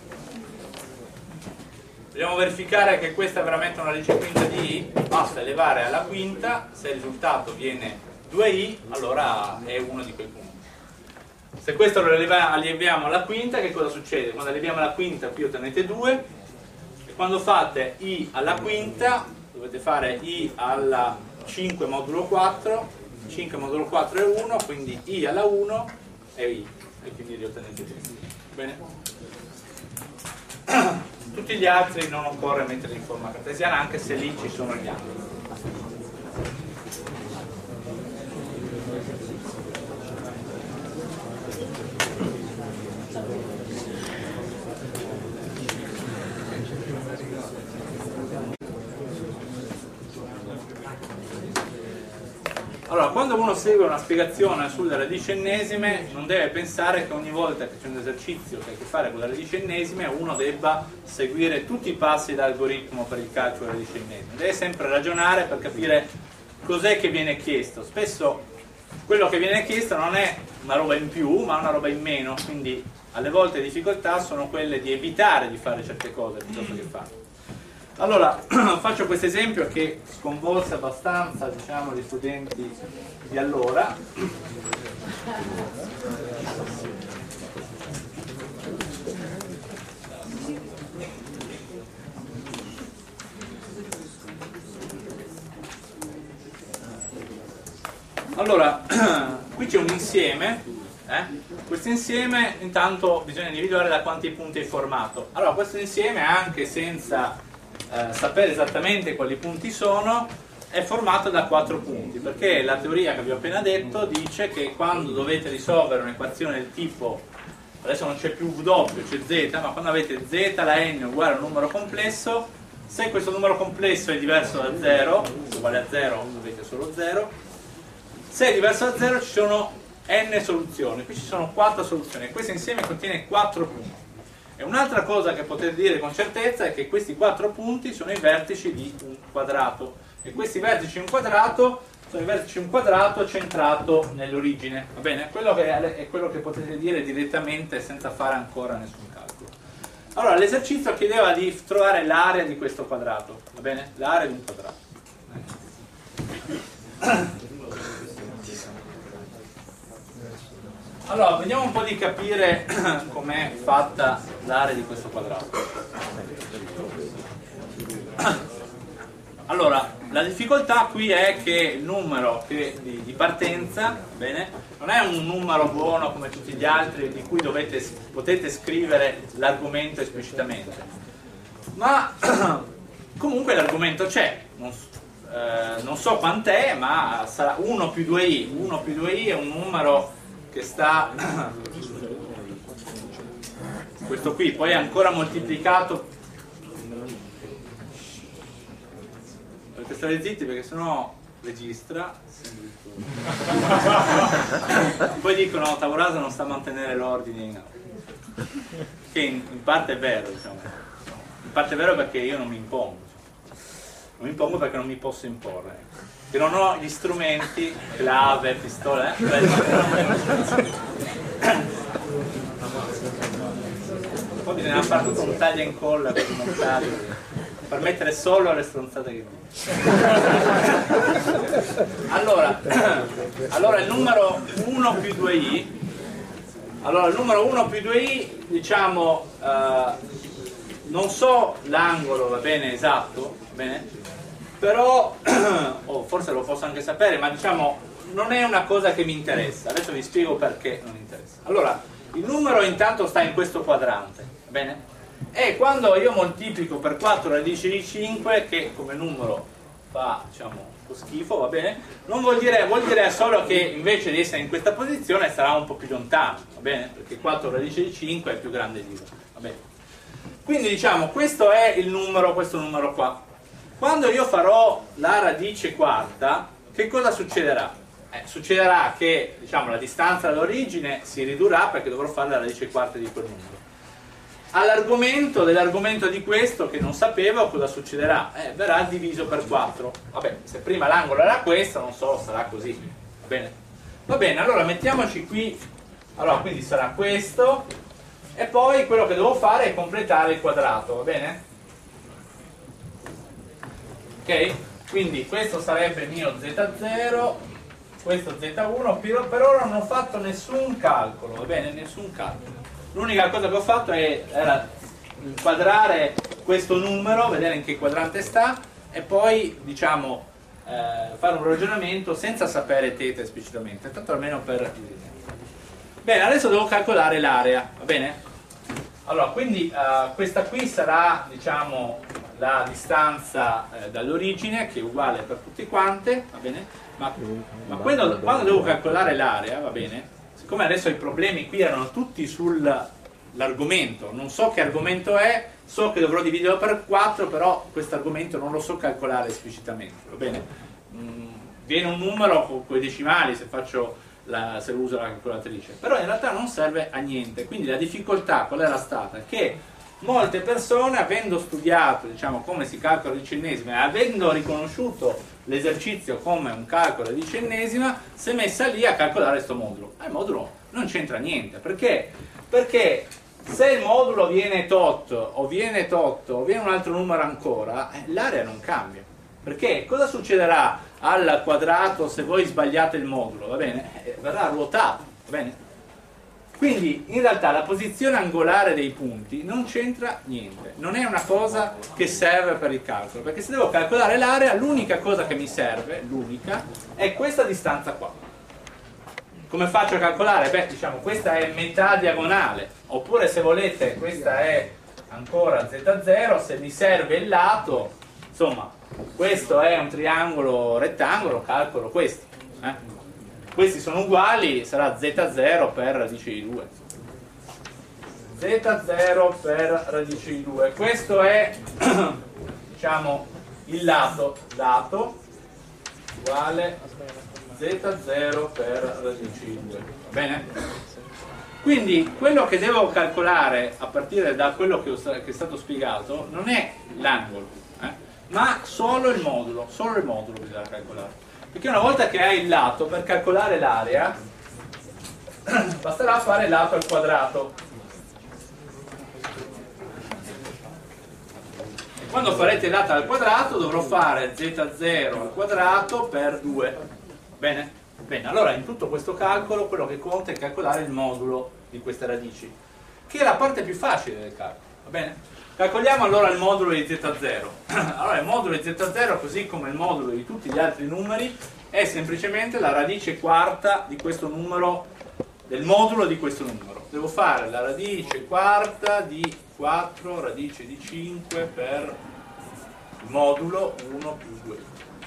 Vogliamo verificare che questa è veramente una radice quinta di I? Basta elevare alla quinta, se il risultato viene 2I, allora è uno di quei punti. Se questo lo alleviamo alla quinta, che cosa succede? Quando alleviamo alla quinta qui ottenete 2, e quando fate I alla quinta dovete fare I alla 5 modulo 4, 5 modulo 4 è 1, quindi I alla 1 è I, e quindi li ottenete tutti. Bene? Tutti gli altri non occorre metterli in forma cartesiana, anche se lì ci sono gli angoli. Allora, quando uno segue una spiegazione sulle radici ennesime, non deve pensare che ogni volta che c'è un esercizio che ha a che fare con le radici ennesime uno debba seguire tutti i passi dell'algoritmo per il calcolo delle radici ennesime. Deve sempre ragionare per capire cos'è che viene chiesto. Spesso quello che viene chiesto non è una roba in più, ma una roba in meno, quindi alle volte le difficoltà sono quelle di evitare di fare certe cose piuttosto che farle. Allora, faccio questo esempio che sconvolse abbastanza, diciamo, gli studenti di allora. Allora, qui c'è un insieme, questo insieme intanto bisogna individuare da quanti punti è formato. Allora, questo insieme, anche senza sapere esattamente quali punti sono, è formato da 4 punti, perché la teoria che vi ho appena detto dice che quando dovete risolvere un'equazione del tipo, adesso non c'è più W, c'è Z, ma quando avete Z la n uguale a un numero complesso, se questo numero complesso è diverso da 0, uguale a 0 avete solo 0, se è diverso da 0 ci sono n soluzioni, qui ci sono 4 soluzioni e questo insieme contiene 4 punti. E un'altra cosa che potete dire con certezza è che questi 4 punti sono i vertici di un quadrato e questi vertici di un quadrato sono i vertici di un quadrato centrato nell'origine, va bene? È quello che potete dire direttamente senza fare ancora nessun calcolo. Allora, l'esercizio chiedeva di trovare l'area di questo quadrato, va bene? L'area di un quadrato. Allora, vediamo un po' di capire com'è fatta l'area di questo quadrato. Allora, la difficoltà qui è che il numero di partenza, bene, non è un numero buono come tutti gli altri di cui potete scrivere l'argomento esplicitamente, ma comunque l'argomento c'è, non so quant'è, ma sarà 1 più 2i. 1 più 2i è un numero che sta, questo qui, poi è ancora moltiplicato. Dovete stare zitti perché sennò registra. Poi dicono Tavorasa non sta a mantenere l'ordine in aula, che in parte è vero, diciamo. In parte è vero perché io non mi impongo, non mi impongo perché non mi posso imporre, che non ho gli strumenti, clave, pistole, poi bisogna fare tutto un taglia e incolla per il montaggio, per mettere solo le stronzate che dico. Allora il numero 1 più 2i, allora il numero 1 più 2i, diciamo, non so l'angolo, va bene, esatto, va bene? Però, o forse lo posso anche sapere, ma diciamo non è una cosa che mi interessa. Adesso vi spiego perché non interessa. Allora, il numero intanto sta in questo quadrante, va bene? E quando io moltiplico per 4 radice di 5, che come numero fa, diciamo, un po' schifo, va bene? Non vuol dire solo che invece di essere in questa posizione sarà un po' più lontano, va bene? Perché 4 radice di 5 è più grande di 1, va bene? Quindi diciamo, questo è il numero, questo numero qua. Quando io farò la radice quarta, che cosa succederà? Succederà che, diciamo, la distanza dall'origine si ridurrà perché dovrò fare la radice quarta di quel numero. Dell'argomento di questo, che non sapevo, cosa succederà? Verrà diviso per 4. Vabbè, se prima l'angolo era questo, non so, sarà così. Va bene? Va bene, allora mettiamoci qui. Allora, quindi sarà questo. E poi quello che devo fare è completare il quadrato, va bene? Ok? Quindi questo sarebbe il mio z0, questo z1, per ora non ho fatto nessun calcolo, va bene? Nessun calcolo. L'unica cosa che ho fatto era inquadrare questo numero, vedere in che quadrante sta e poi, diciamo, fare un ragionamento senza sapere θ esplicitamente, tanto almeno per... Bene, adesso devo calcolare l'area, va bene? Allora, quindi questa qui sarà, diciamo, la distanza dall'origine, che è uguale per tutti quante, va bene? Ma quando devo calcolare l'area, va bene? Siccome adesso i problemi qui erano tutti sull'argomento, non so che argomento è, so che dovrò dividerlo per 4, però questo argomento non lo so calcolare esplicitamente, va bene? viene un numero con i decimali se se uso la calcolatrice, però in realtà non serve a niente. Quindi la difficoltà qual era stata? Che molte persone, avendo studiato, diciamo, come si calcola la dicennesima e avendo riconosciuto l'esercizio come un calcolo di dicennesima, si è messa lì a calcolare questo modulo. Il modulo non c'entra niente, perché? Perché se il modulo viene tot o viene un altro numero ancora, l'area non cambia. Perché cosa succederà al quadrato se voi sbagliate il modulo? Va bene? Verrà ruotato, va bene? Quindi in realtà la posizione angolare dei punti non c'entra niente, non è una cosa che serve per il calcolo, perché se devo calcolare l'area l'unica cosa che mi serve, l'unica, è questa distanza qua. Come faccio a calcolare? Beh, diciamo questa è metà diagonale, oppure se volete questa è ancora z0, se mi serve il lato, insomma questo è un triangolo rettangolo, calcolo questi. Questi sono uguali, sarà z0 per radice di 2. z0 per radice di 2. Questo è, diciamo, il lato uguale z0 per radice di 2. Va bene? Quindi quello che devo calcolare a partire da quello che è stato spiegato non è l'angolo, ma solo il modulo bisogna calcolare. Perché una volta che hai il lato, per calcolare l'area basterà fare lato al quadrato. E quando farete il lato al quadrato dovrò fare z0 al quadrato per 2. Bene? Bene, allora in tutto questo calcolo quello che conta è calcolare il modulo di queste radici, che è la parte più facile del calcolo. Va bene? Calcoliamo allora il modulo di z0. Allora il modulo di z0, così come il modulo di tutti gli altri numeri, è semplicemente la radice quarta di questo numero, del modulo di questo numero. Devo fare la radice quarta di 4 radice di 5 per il modulo 1 più 2.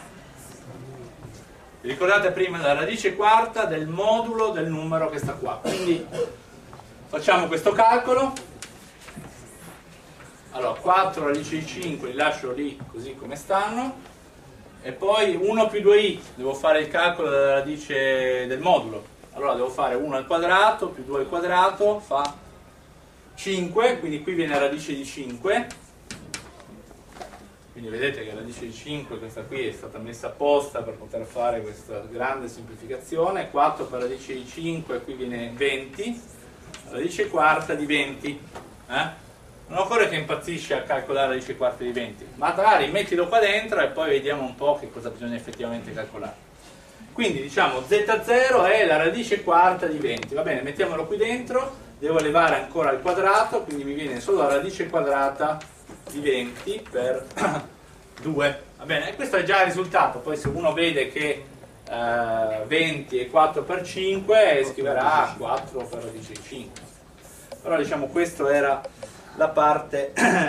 Vi ricordate prima la radice quarta del modulo del numero che sta qua. Quindi facciamo questo calcolo. Allora, 4 radici di 5 li lascio lì così come stanno, e poi 1 più 2i, devo fare il calcolo della radice del modulo. Allora devo fare 1 al quadrato più 2 al quadrato fa 5, quindi qui viene radice di 5. Quindi vedete che la radice di 5, questa qui, è stata messa apposta per poter fare questa grande semplificazione. 4 per radice di 5, qui viene 20, radice quarta di 20. Non occorre che impazzisci a calcolare la radice quarta di 20, ma magari mettilo qua dentro e poi vediamo un po' che cosa bisogna effettivamente calcolare. Quindi diciamo z0 è la radice quarta di 20, va bene, mettiamolo qui dentro, devo elevare ancora al quadrato, quindi mi viene solo la radice quadrata di 20 per 2, va bene, e questo è già il risultato. Poi se uno vede che 20 è 4 per 5, scriverà 4 per radice di 5. Però diciamo questo era la parte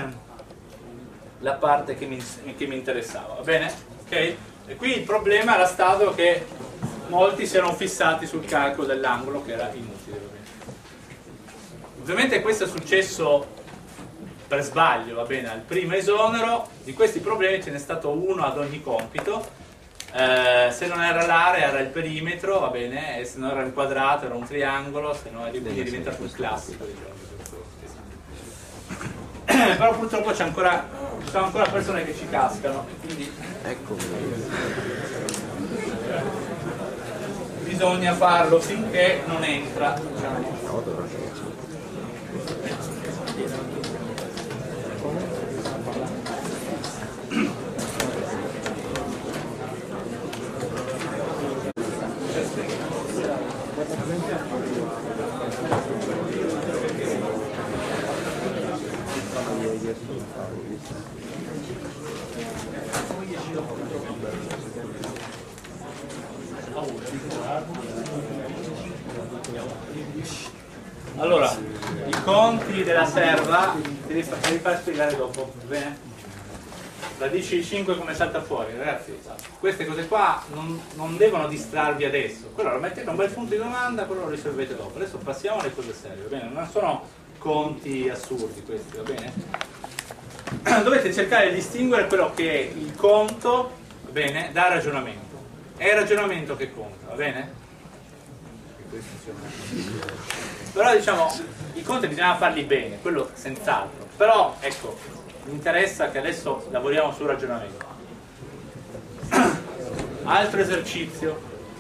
che mi interessava, va bene? Ok? E qui il problema era stato che molti si erano fissati sul calcolo dell'angolo, che era inutile, va bene? Ovviamente questo è successo per sbaglio, va bene? Al primo esonero di questi problemi ce n'è stato uno ad ogni compito. Se non era l'area era il perimetro, va bene? E se non era il quadrato era un triangolo, se no è diventato un classico, diciamo. Però purtroppo ci sono ancora persone che ci cascano, quindi bisogna farlo finché non entra, diciamo. Allora, i conti della serva te li fai spiegare dopo, va bene? Radice di 5 come salta fuori, ragazzi, queste cose qua non devono distrarvi adesso. Quello lo mettete un bel punto di domanda, quello lo risolvete dopo. Adesso passiamo alle cose serie, va bene? Non sono conti assurdi questi, va bene? Dovete cercare di distinguere quello che è il conto, va bene, dal ragionamento. è il ragionamento che conta, va bene? Però diciamo, i conti bisogna farli bene, quello senz'altro, però ecco, mi interessa che adesso lavoriamo sul ragionamento. Altro esercizio,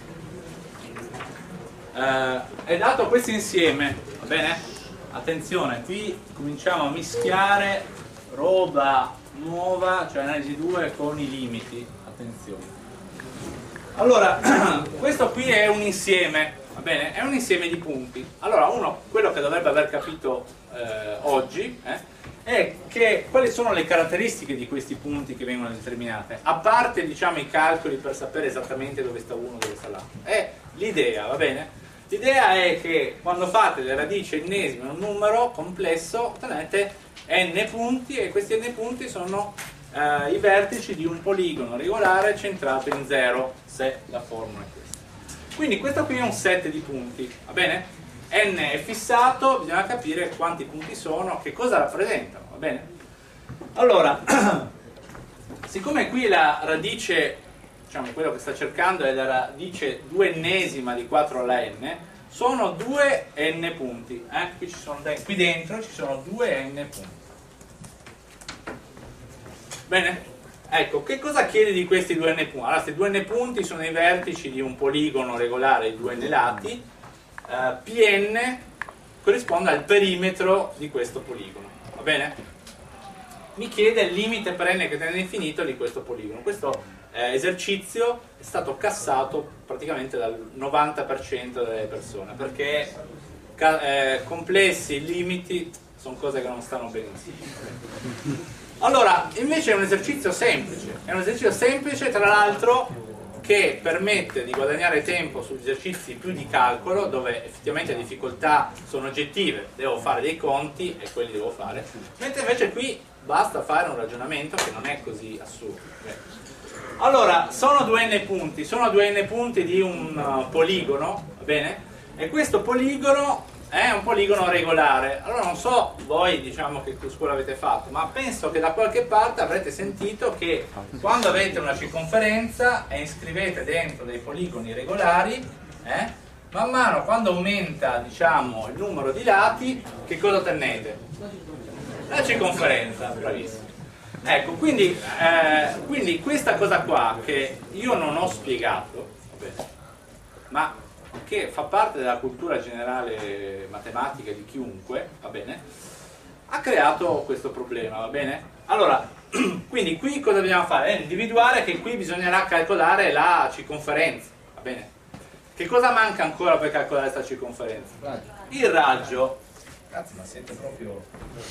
è dato questo insieme, va bene? Attenzione, qui cominciamo a mischiare roba nuova, cioè analisi 2 con i limiti, attenzione. Allora, questo qui è un insieme, va bene? È un insieme di punti. Allora, quello che dovrebbe aver capito oggi è che quali sono le caratteristiche di questi punti che vengono determinate, a parte diciamo i calcoli per sapere esattamente dove sta uno e dove sta l'altro. È l'idea, va bene? L'idea è che quando fate le radici ennesime in un numero complesso ottenete n punti, e questi n punti sono i vertici di un poligono regolare centrato in 0, se la formula è questa. Quindi questo qui è un set di punti, va bene? N è fissato, bisogna capire quanti punti sono, che cosa rappresentano, va bene? Allora, siccome qui la radice, diciamo quello che sta cercando è la radice 2/n di 4 alla n, sono 2 n punti, qui dentro ci sono 2 n punti. Bene? Ecco, che cosa chiede di questi 2 n punti? Allora, questi 2 n punti sono i vertici di un poligono regolare di 2 n lati, Pn corrisponde al perimetro di questo poligono, va bene? Mi chiede il limite per n che tende all'infinito di questo poligono. Questo esercizio è stato cassato praticamente dal 90% delle persone, perché complessi, limiti, sono cose che non stanno benissimo. Allora, invece è un esercizio semplice, tra l'altro, che permette di guadagnare tempo sugli esercizi più di calcolo, dove effettivamente le difficoltà sono oggettive, devo fare dei conti e quelli devo fare, mentre invece qui basta fare un ragionamento che non è così assurdo. Allora, sono 2 n punti di un poligono, va bene? E questo poligono è un poligono regolare. Allora non so voi, diciamo, che scuola avete fatto, ma penso che da qualche parte avrete sentito che quando avete una circonferenza e iscrivete dentro dei poligoni regolari, man mano quando aumenta, diciamo, il numero di lati, che cosa ottenete? La circonferenza, bravissimo. Ecco, quindi questa cosa qua che io non ho spiegato, va bene, ma che fa parte della cultura generale matematica di chiunque, va bene, ha creato questo problema, va bene? Allora, quindi qui cosa dobbiamo fare? Individuare che qui bisognerà calcolare la circonferenza, va bene? Che cosa manca ancora per calcolare questa circonferenza? Il raggio. Cazzo, ma siete proprio...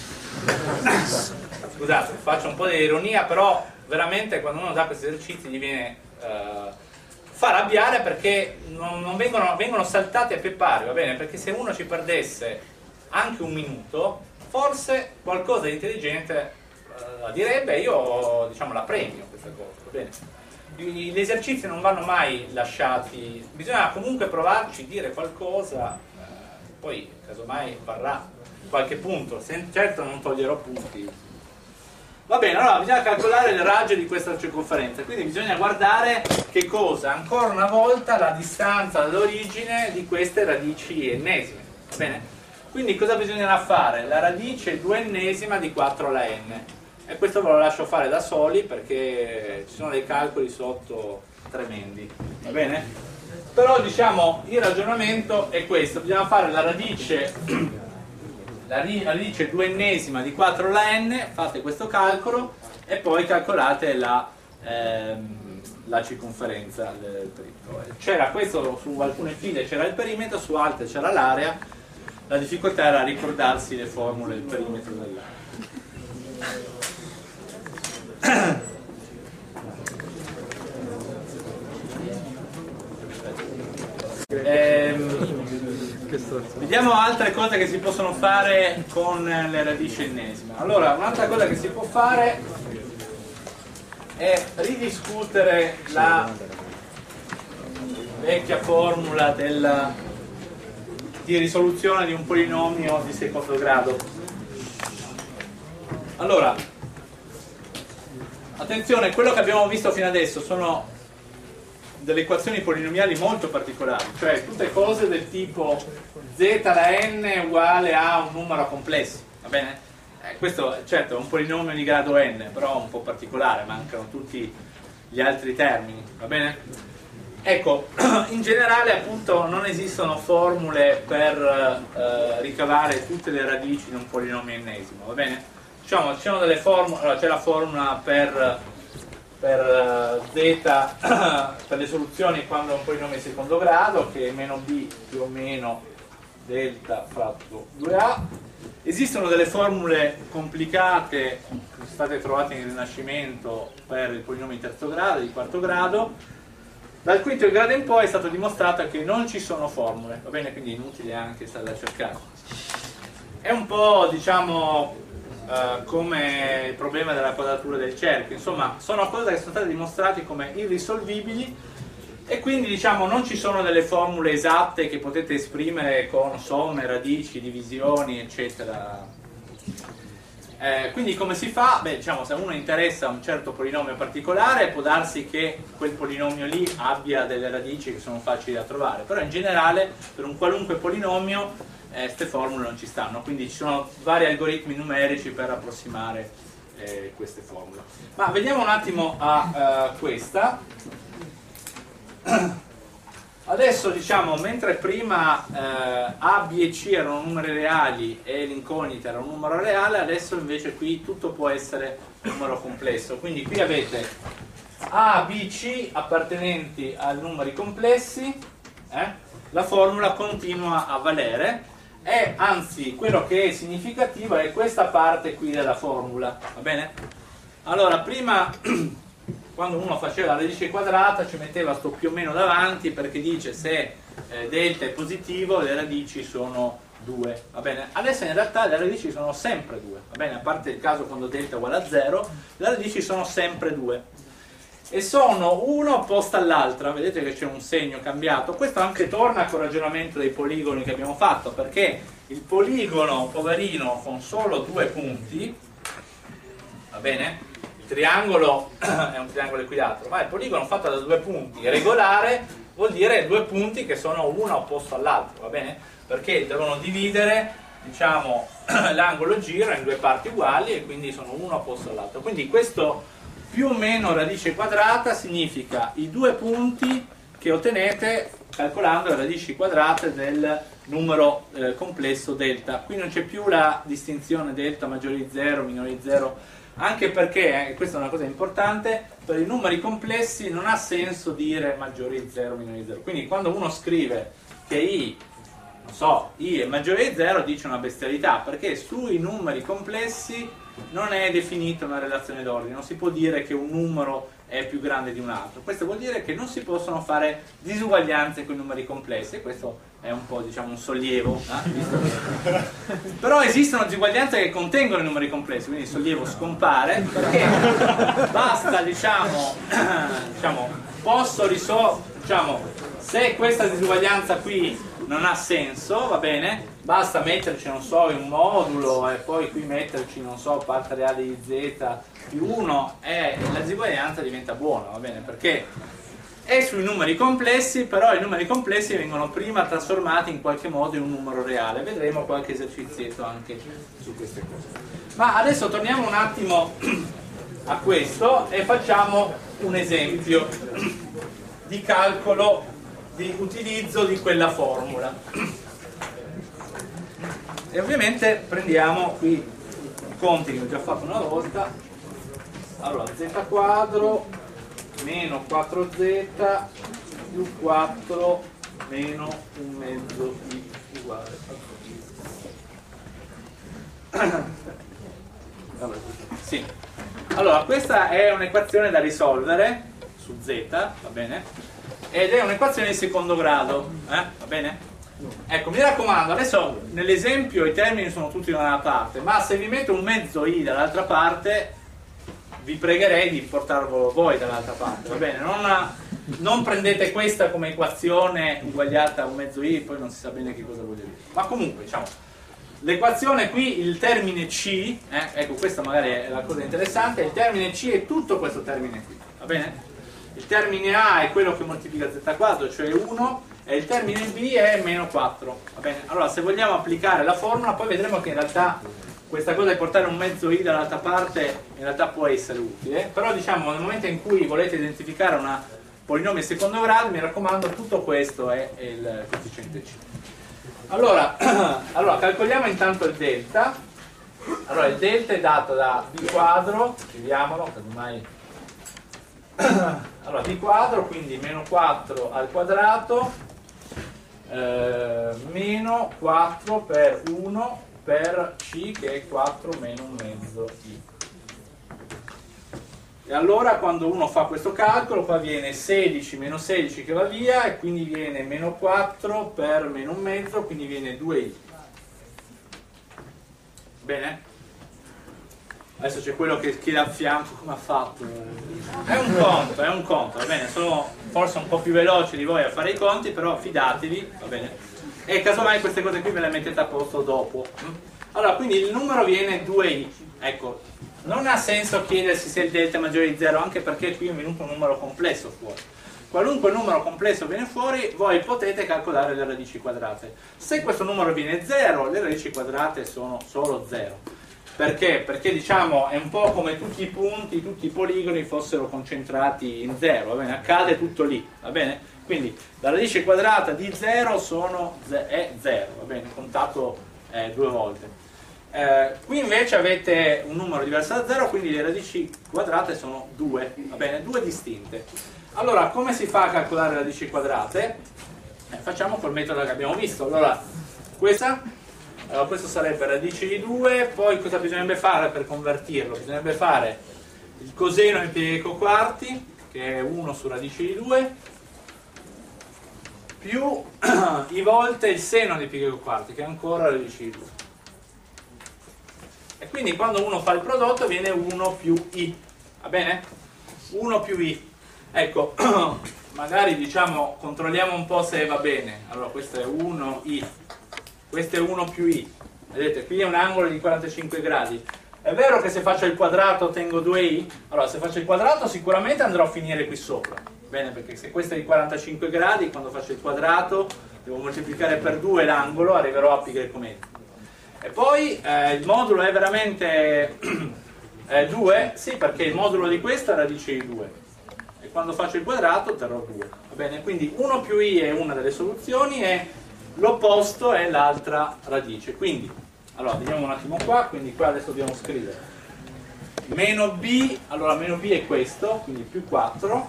Scusate, faccio un po' di ironia, però veramente quando uno dà questi esercizi gli viene... fa arrabbiare, perché non vengono saltati a peppare, va bene? Perché se uno ci perdesse anche un minuto, forse qualcosa di intelligente la direbbe, io diciamo la premio questa cosa, va bene? Gli esercizi non vanno mai lasciati, bisogna comunque provarci, dire qualcosa, poi casomai varrà qualche punto, certo non toglierò punti. Va bene, allora bisogna calcolare il raggio di questa circonferenza, quindi bisogna guardare che cosa? Ancora una volta la distanza dall'origine di queste radici ennesime, va bene? Quindi cosa bisognerà fare? La radice 2/n di 4 alla n, e questo ve lo lascio fare da soli perché ci sono dei calcoli sotto tremendi, va bene? Però diciamo il ragionamento è questo, bisogna fare la radice 2/n di 4 alla n, fate questo calcolo e poi calcolate la circonferenza del perimetro. C'era questo, su alcune file c'era il perimetro, su altre c'era l'area, la difficoltà era ricordarsi le formule del perimetro dell'area. Vediamo altre cose che si possono fare con le radici ennesime. Allora, un'altra cosa che si può fare è ridiscutere la vecchia formula di risoluzione di un polinomio di secondo grado. Allora, attenzione, quello che abbiamo visto fino adesso sono delle equazioni polinomiali molto particolari, cioè tutte cose del tipo z da n uguale a un numero complesso, va bene? Questo certo è un polinomio di grado n, però un po' particolare, mancano tutti gli altri termini, va bene? Ecco, in generale appunto non esistono formule per ricavare tutte le radici di un polinomio ennesimo, va bene? Diciamo, ci sono delle formule, allora c'è la formula per z, per le soluzioni quando è un polinomio di secondo grado, che è meno b più o meno delta fratto 2a. Esistono delle formule complicate che sono state trovate nel Rinascimento per il polinomio di terzo grado, di quarto grado. Dal quinto grado in poi è stato dimostrato che non ci sono formule, va bene? Quindi è inutile anche stare a cercare. È un po', diciamo, come il problema della quadratura del cerchio, insomma, sono cose che sono state dimostrate come irrisolvibili e quindi, diciamo, non ci sono delle formule esatte che potete esprimere con somme, radici, divisioni, eccetera. Quindi come si fa? Beh, diciamo, se a uno interessa un certo polinomio particolare, può darsi che quel polinomio lì abbia delle radici che sono facili da trovare, però in generale per un qualunque polinomio queste formule non ci stanno, quindi ci sono vari algoritmi numerici per approssimare queste formule. Ma vediamo un attimo a questa. Adesso, diciamo, mentre prima A, B e C erano numeri reali e l'incognita era un numero reale, adesso invece qui tutto può essere un numero complesso. Quindi qui avete A, B, C appartenenti a numeri complessi, la formula continua a valere e anzi quello che è significativo è questa parte qui della formula, va bene? Allora, prima quando uno faceva la radice quadrata ci metteva sto più o meno davanti perché dice se delta è positivo le radici sono 2, va bene? Adesso in realtà le radici sono sempre 2, va bene? A parte il caso quando delta è uguale a 0, le radici sono sempre 2 e sono una opposta all'altra, vedete che c'è un segno cambiato. Questo anche torna col ragionamento dei poligoni che abbiamo fatto, perché il poligono poverino con solo 2 punti, va bene? Il triangolo è un triangolo equilatero, ma il poligono fatto da 2 punti regolare vuol dire 2 punti che sono uno opposto all'altro, va bene? Perché devono dividere, diciamo, l'angolo giro in 2 parti uguali e quindi sono uno opposto all'altro. Quindi questo più o meno radice quadrata significa i 2 punti che ottenete calcolando le radici quadrate del numero complesso delta. Qui non c'è più la distinzione delta maggiore di 0, minore di 0, anche perché, questa è una cosa importante, per i numeri complessi non ha senso dire maggiore di 0, minore di 0. Quindi quando uno scrive che i è maggiore di 0 dice una bestialità, perché sui numeri complessi non è definita una relazione d'ordine, non si può dire che un numero è più grande di un altro. Questo vuol dire che non si possono fare disuguaglianze con i numeri complessi, e questo è un po', diciamo, un sollievo, però esistono disuguaglianze che contengono i numeri complessi, quindi il sollievo scompare, perché basta, diciamo posso risolvere, diciamo, se questa disuguaglianza qui non ha senso, va bene, basta metterci, non so, un modulo e poi qui metterci, non so, parte reale di z più 1 e la disuguaglianza diventa buona, va bene, perché è sui numeri complessi, però i numeri complessi vengono prima trasformati in qualche modo in un numero reale. Vedremo qualche esercizietto anche su queste cose. Ma adesso torniamo un attimo a questo e facciamo un esempio di calcolo, di utilizzo di quella formula. E ovviamente prendiamo qui i conti che ho già fatto una volta. Allora, z quadro meno 4z più 4 meno un mezzo i uguale a sì. Allora, questa è un'equazione da risolvere su z, va bene? Ed è un'equazione di secondo grado, va bene? Ecco, mi raccomando, adesso nell'esempio i termini sono tutti da una parte, ma se vi metto un mezzo i dall'altra parte vi pregherei di portarvelo voi dall'altra parte, va bene? Non prendete questa come equazione uguagliata a un mezzo i, poi non si sa bene che cosa voglia dire. Ma comunque, diciamo, l'equazione qui, il termine c, ecco, questa magari è la cosa interessante, il termine c è tutto questo termine qui, va bene? il termine A è quello che moltiplica z quadro, cioè 1, e il termine B è meno 4. Va bene? Allora, se vogliamo applicare la formula, poi vedremo che in realtà questa cosa di portare un mezzo i dall'altra parte in realtà può essere utile, però diciamo nel momento in cui volete identificare una polinomio di secondo grado, mi raccomando, tutto questo è il coefficiente c. Allora, calcoliamo intanto il delta. Allora, il delta è dato da b quadro, scriviamolo, casomai. Allora, b quadro, quindi meno 4 al quadrato, meno 4 per 1 per c, che è 4 meno un mezzo i. E allora quando uno fa questo calcolo, qua viene 16 meno 16 che va via, e quindi viene meno 4 per meno un mezzo, quindi viene 2i. Bene? Adesso c'è quello che chiede a fianco come ha fatto. È un conto, va bene? Sono forse un po' più veloci di voi a fare i conti, però fidatevi, va bene? E casomai queste cose qui ve le mettete a posto dopo. Allora, quindi il numero viene 2i. Ecco, non ha senso chiedersi se il delta è maggiore di 0, anche perché qui è venuto un numero complesso fuori. Qualunque numero complesso viene fuori, voi potete calcolare le radici quadrate. Se questo numero viene 0, le radici quadrate sono solo 0. Perché? Perché diciamo è un po' come tutti i punti, tutti i poligoni fossero concentrati in 0, va bene? Accade tutto lì, va bene? Quindi la radice quadrata di 0 è 0, va bene? Contato 2 volte. Qui invece avete un numero diverso da 0, quindi le radici quadrate sono 2, va bene? 2 distinte. Allora, come si fa a calcolare le radici quadrate? Facciamo col metodo che abbiamo visto. Allora, questo sarebbe radice di 2, poi cosa bisognerebbe fare per convertirlo? Bisognerebbe fare il coseno di pi quarti, che è 1 su radice di 2, più i volte il seno di pi quarti, che è ancora radice di 2. E quindi quando uno fa il prodotto viene 1 più i, va bene? 1 più i. Ecco, magari diciamo controlliamo un po' se va bene. Allora questo è 1i, questo è 1 più i. Vedete, qui è un angolo di 45 gradi. È vero che se faccio il quadrato ottengo 2i? Allora, se faccio il quadrato sicuramente andrò a finire qui sopra. Bene, perché se questo è di 45 gradi, quando faccio il quadrato devo moltiplicare per 2 l'angolo, arriverò a pi greco mezzo. E poi il modulo è veramente 2? Sì, perché il modulo di questo è radice di 2. E quando faccio il quadrato otterrò 2. Va bene? Quindi 1 più i è una delle soluzioni e l'opposto è l'altra radice. Quindi, allora, vediamo un attimo qua, quindi qua adesso dobbiamo scrivere meno b, allora meno b è questo, quindi più 4,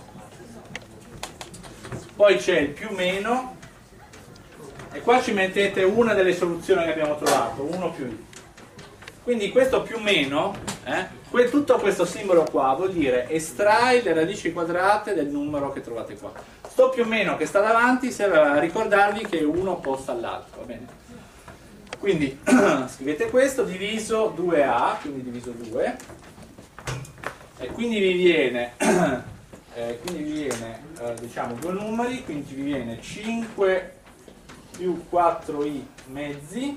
poi c'è il più meno, e qua ci mettete una delle soluzioni che abbiamo trovato, 1 più i. Quindi questo più meno, tutto questo simbolo qua vuol dire estrai le radici quadrate del numero che trovate qua. Sto più meno che sta davanti serve a ricordarvi che è uno opposto all'altro, va bene? Quindi scrivete questo diviso 2a, quindi diviso 2, e quindi vi viene, diciamo due numeri, quindi vi viene 5 più 4i mezzi,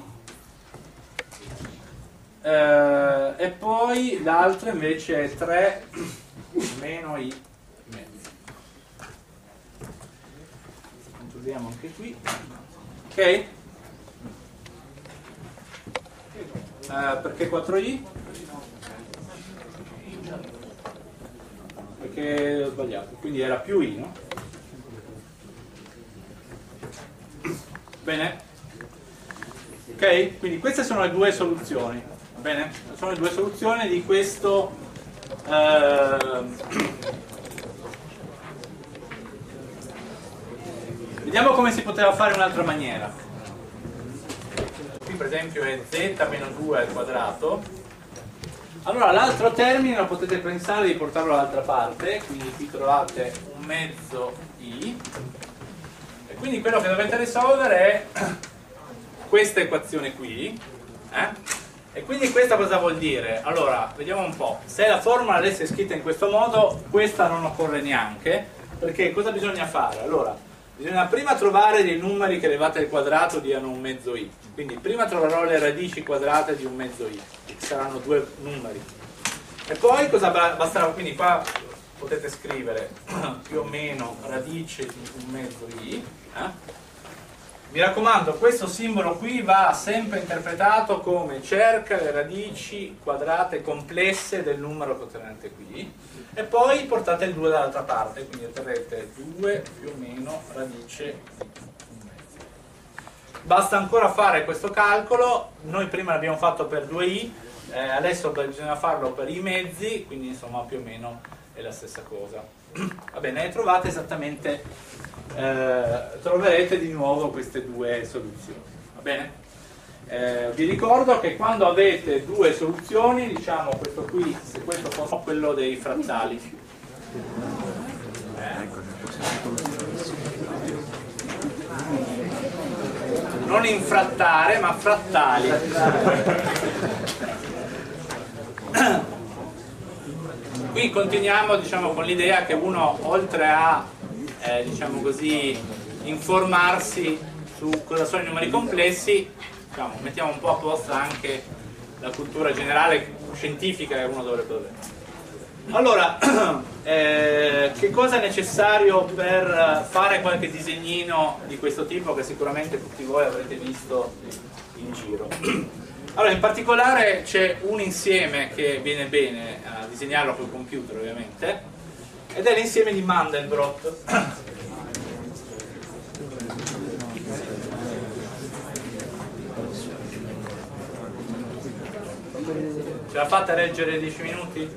e poi l'altro invece è 3 meno i mezzi. Controlliamo anche qui, ok? Perché 4i? Perché ho sbagliato, quindi era più i, no? Bene? Ok? Quindi queste sono le due soluzioni, va bene? Sono le due soluzioni di questo vediamo come si poteva fare in un'altra maniera. Qui per esempio è z meno 2 al quadrato. Allora l'altro termine lo potete pensare di portarlo dall'altra parte, quindi qui trovate un mezzo i, e quindi quello che dovete risolvere è questa equazione qui, e quindi questa cosa vuol dire? Allora, vediamo un po', se la formula adesso è scritta in questo modo, questa non occorre neanche, perché cosa bisogna fare? Allora, bisogna prima trovare dei numeri che elevati al quadrato diano un mezzo i, quindi prima troverò le radici quadrate di un mezzo i, che saranno due numeri, e poi cosa basterà? Quindi qua potete scrivere più o meno radice di 1/2 i. Mi raccomando, questo simbolo qui va sempre interpretato come cerca le radici quadrate complesse del numero contenente qui, e poi portate il 2 dall'altra parte, quindi otterrete 2 più o meno radice di 1/2. Basta ancora fare questo calcolo. Noi prima l'abbiamo fatto per 2i, adesso bisogna farlo per i mezzi, quindi insomma più o meno è la stessa cosa. Va bene, e trovate esattamente, troverete di nuovo queste due soluzioni. Va bene? Vi ricordo che quando avete due soluzioni, diciamo questo qui, se questo fosse quello dei frattali, non infrattare ma frattali. Qui continuiamo, diciamo, con l'idea che uno, oltre a diciamo così, informarsi su cosa sono i numeri complessi, diciamo, mettiamo un po' a posto anche la cultura generale scientifica che uno dovrebbe avere. Allora, che cosa è necessario per fare qualche disegnino di questo tipo che sicuramente tutti voi avrete visto in giro? Allora, in particolare c'è un insieme che viene bene a disegnarlo col computer, ovviamente, ed è l'insieme di Mandelbrot. Ce la fate a leggere 10 minuti?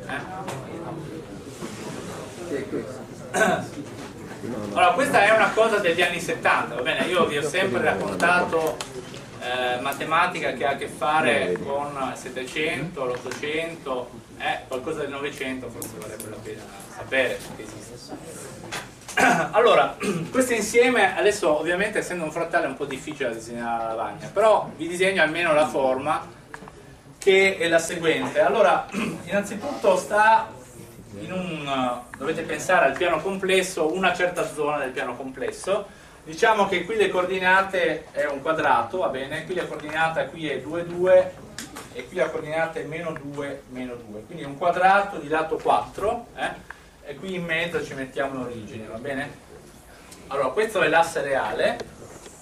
Allora, questa è una cosa degli anni 70, va bene? Io vi ho sempre raccontato matematica che ha a che fare con il 700, l'800, qualcosa del 900 forse varrebbe la pena sapere che esiste. Allora, questo insieme, adesso ovviamente essendo un frattale è un po' difficile da disegnare alla lavagna, però vi disegno almeno la forma, che è la seguente. Allora, innanzitutto sta in dovete pensare al piano complesso, una certa zona del piano complesso. Diciamo che qui le coordinate è un quadrato, va bene? Qui la coordinata qui è 2, 2 e qui la coordinata è meno 2, meno 2. Quindi è un quadrato di lato 4, e qui in mezzo ci mettiamo l'origine, va bene? Allora, questo è l'asse reale.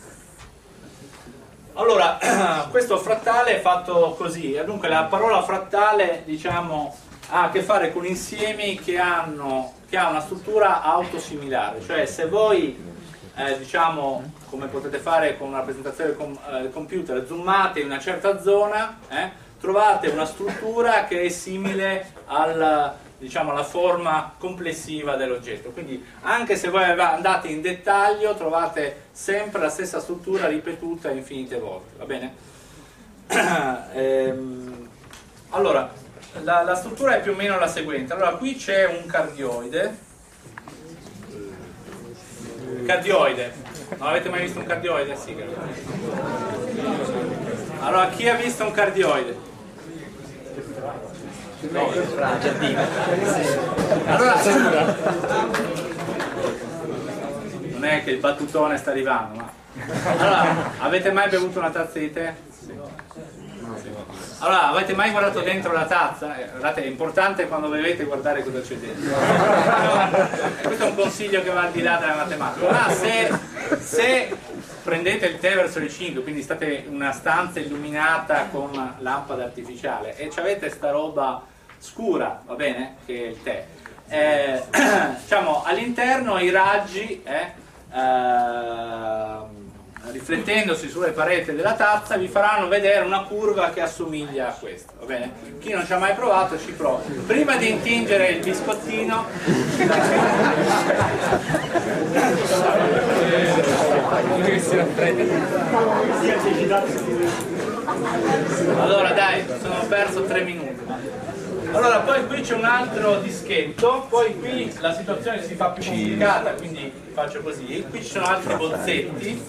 Allora, questo frattale è fatto così, dunque la parola frattale, diciamo, ha a che fare con insiemi che ha una struttura autosimilare, cioè se voi, diciamo, come potete fare con una rappresentazione del computer, zoomate in una certa zona, trovate una struttura che è simile diciamo, alla forma complessiva dell'oggetto. Quindi anche se voi andate in dettaglio trovate sempre la stessa struttura ripetuta infinite volte, va bene? Allora, la struttura è più o meno la seguente. Allora, qui c'è un cardioide. Non avete mai visto un cardioide? Sì, allora, chi ha visto un cardioide? No, allora, non è che il battutone sta arrivando, ma allora, avete mai bevuto una tazza di tè? Sì. Allora, avete mai guardato dentro la tazza? Guardate, è importante quando bevete guardare cosa c'è dentro. Questo è un consiglio che va al di là della matematica. Ma se prendete il tè verso le 5, quindi state in una stanza illuminata con lampada artificiale e avete sta roba scura, va bene? Che è il tè. Diciamo, all'interno i raggi, riflettendosi sulle pareti della tazza, vi faranno vedere una curva che assomiglia a questa, va bene? Chi non ci ha mai provato ci prova. Prima di intingere il biscottino, allora dai, sono perso 3 minuti. Allora, poi qui c'è un altro dischetto, poi qui la situazione si fa più complicata, quindi faccio così. Qui ci sono altri bozzetti,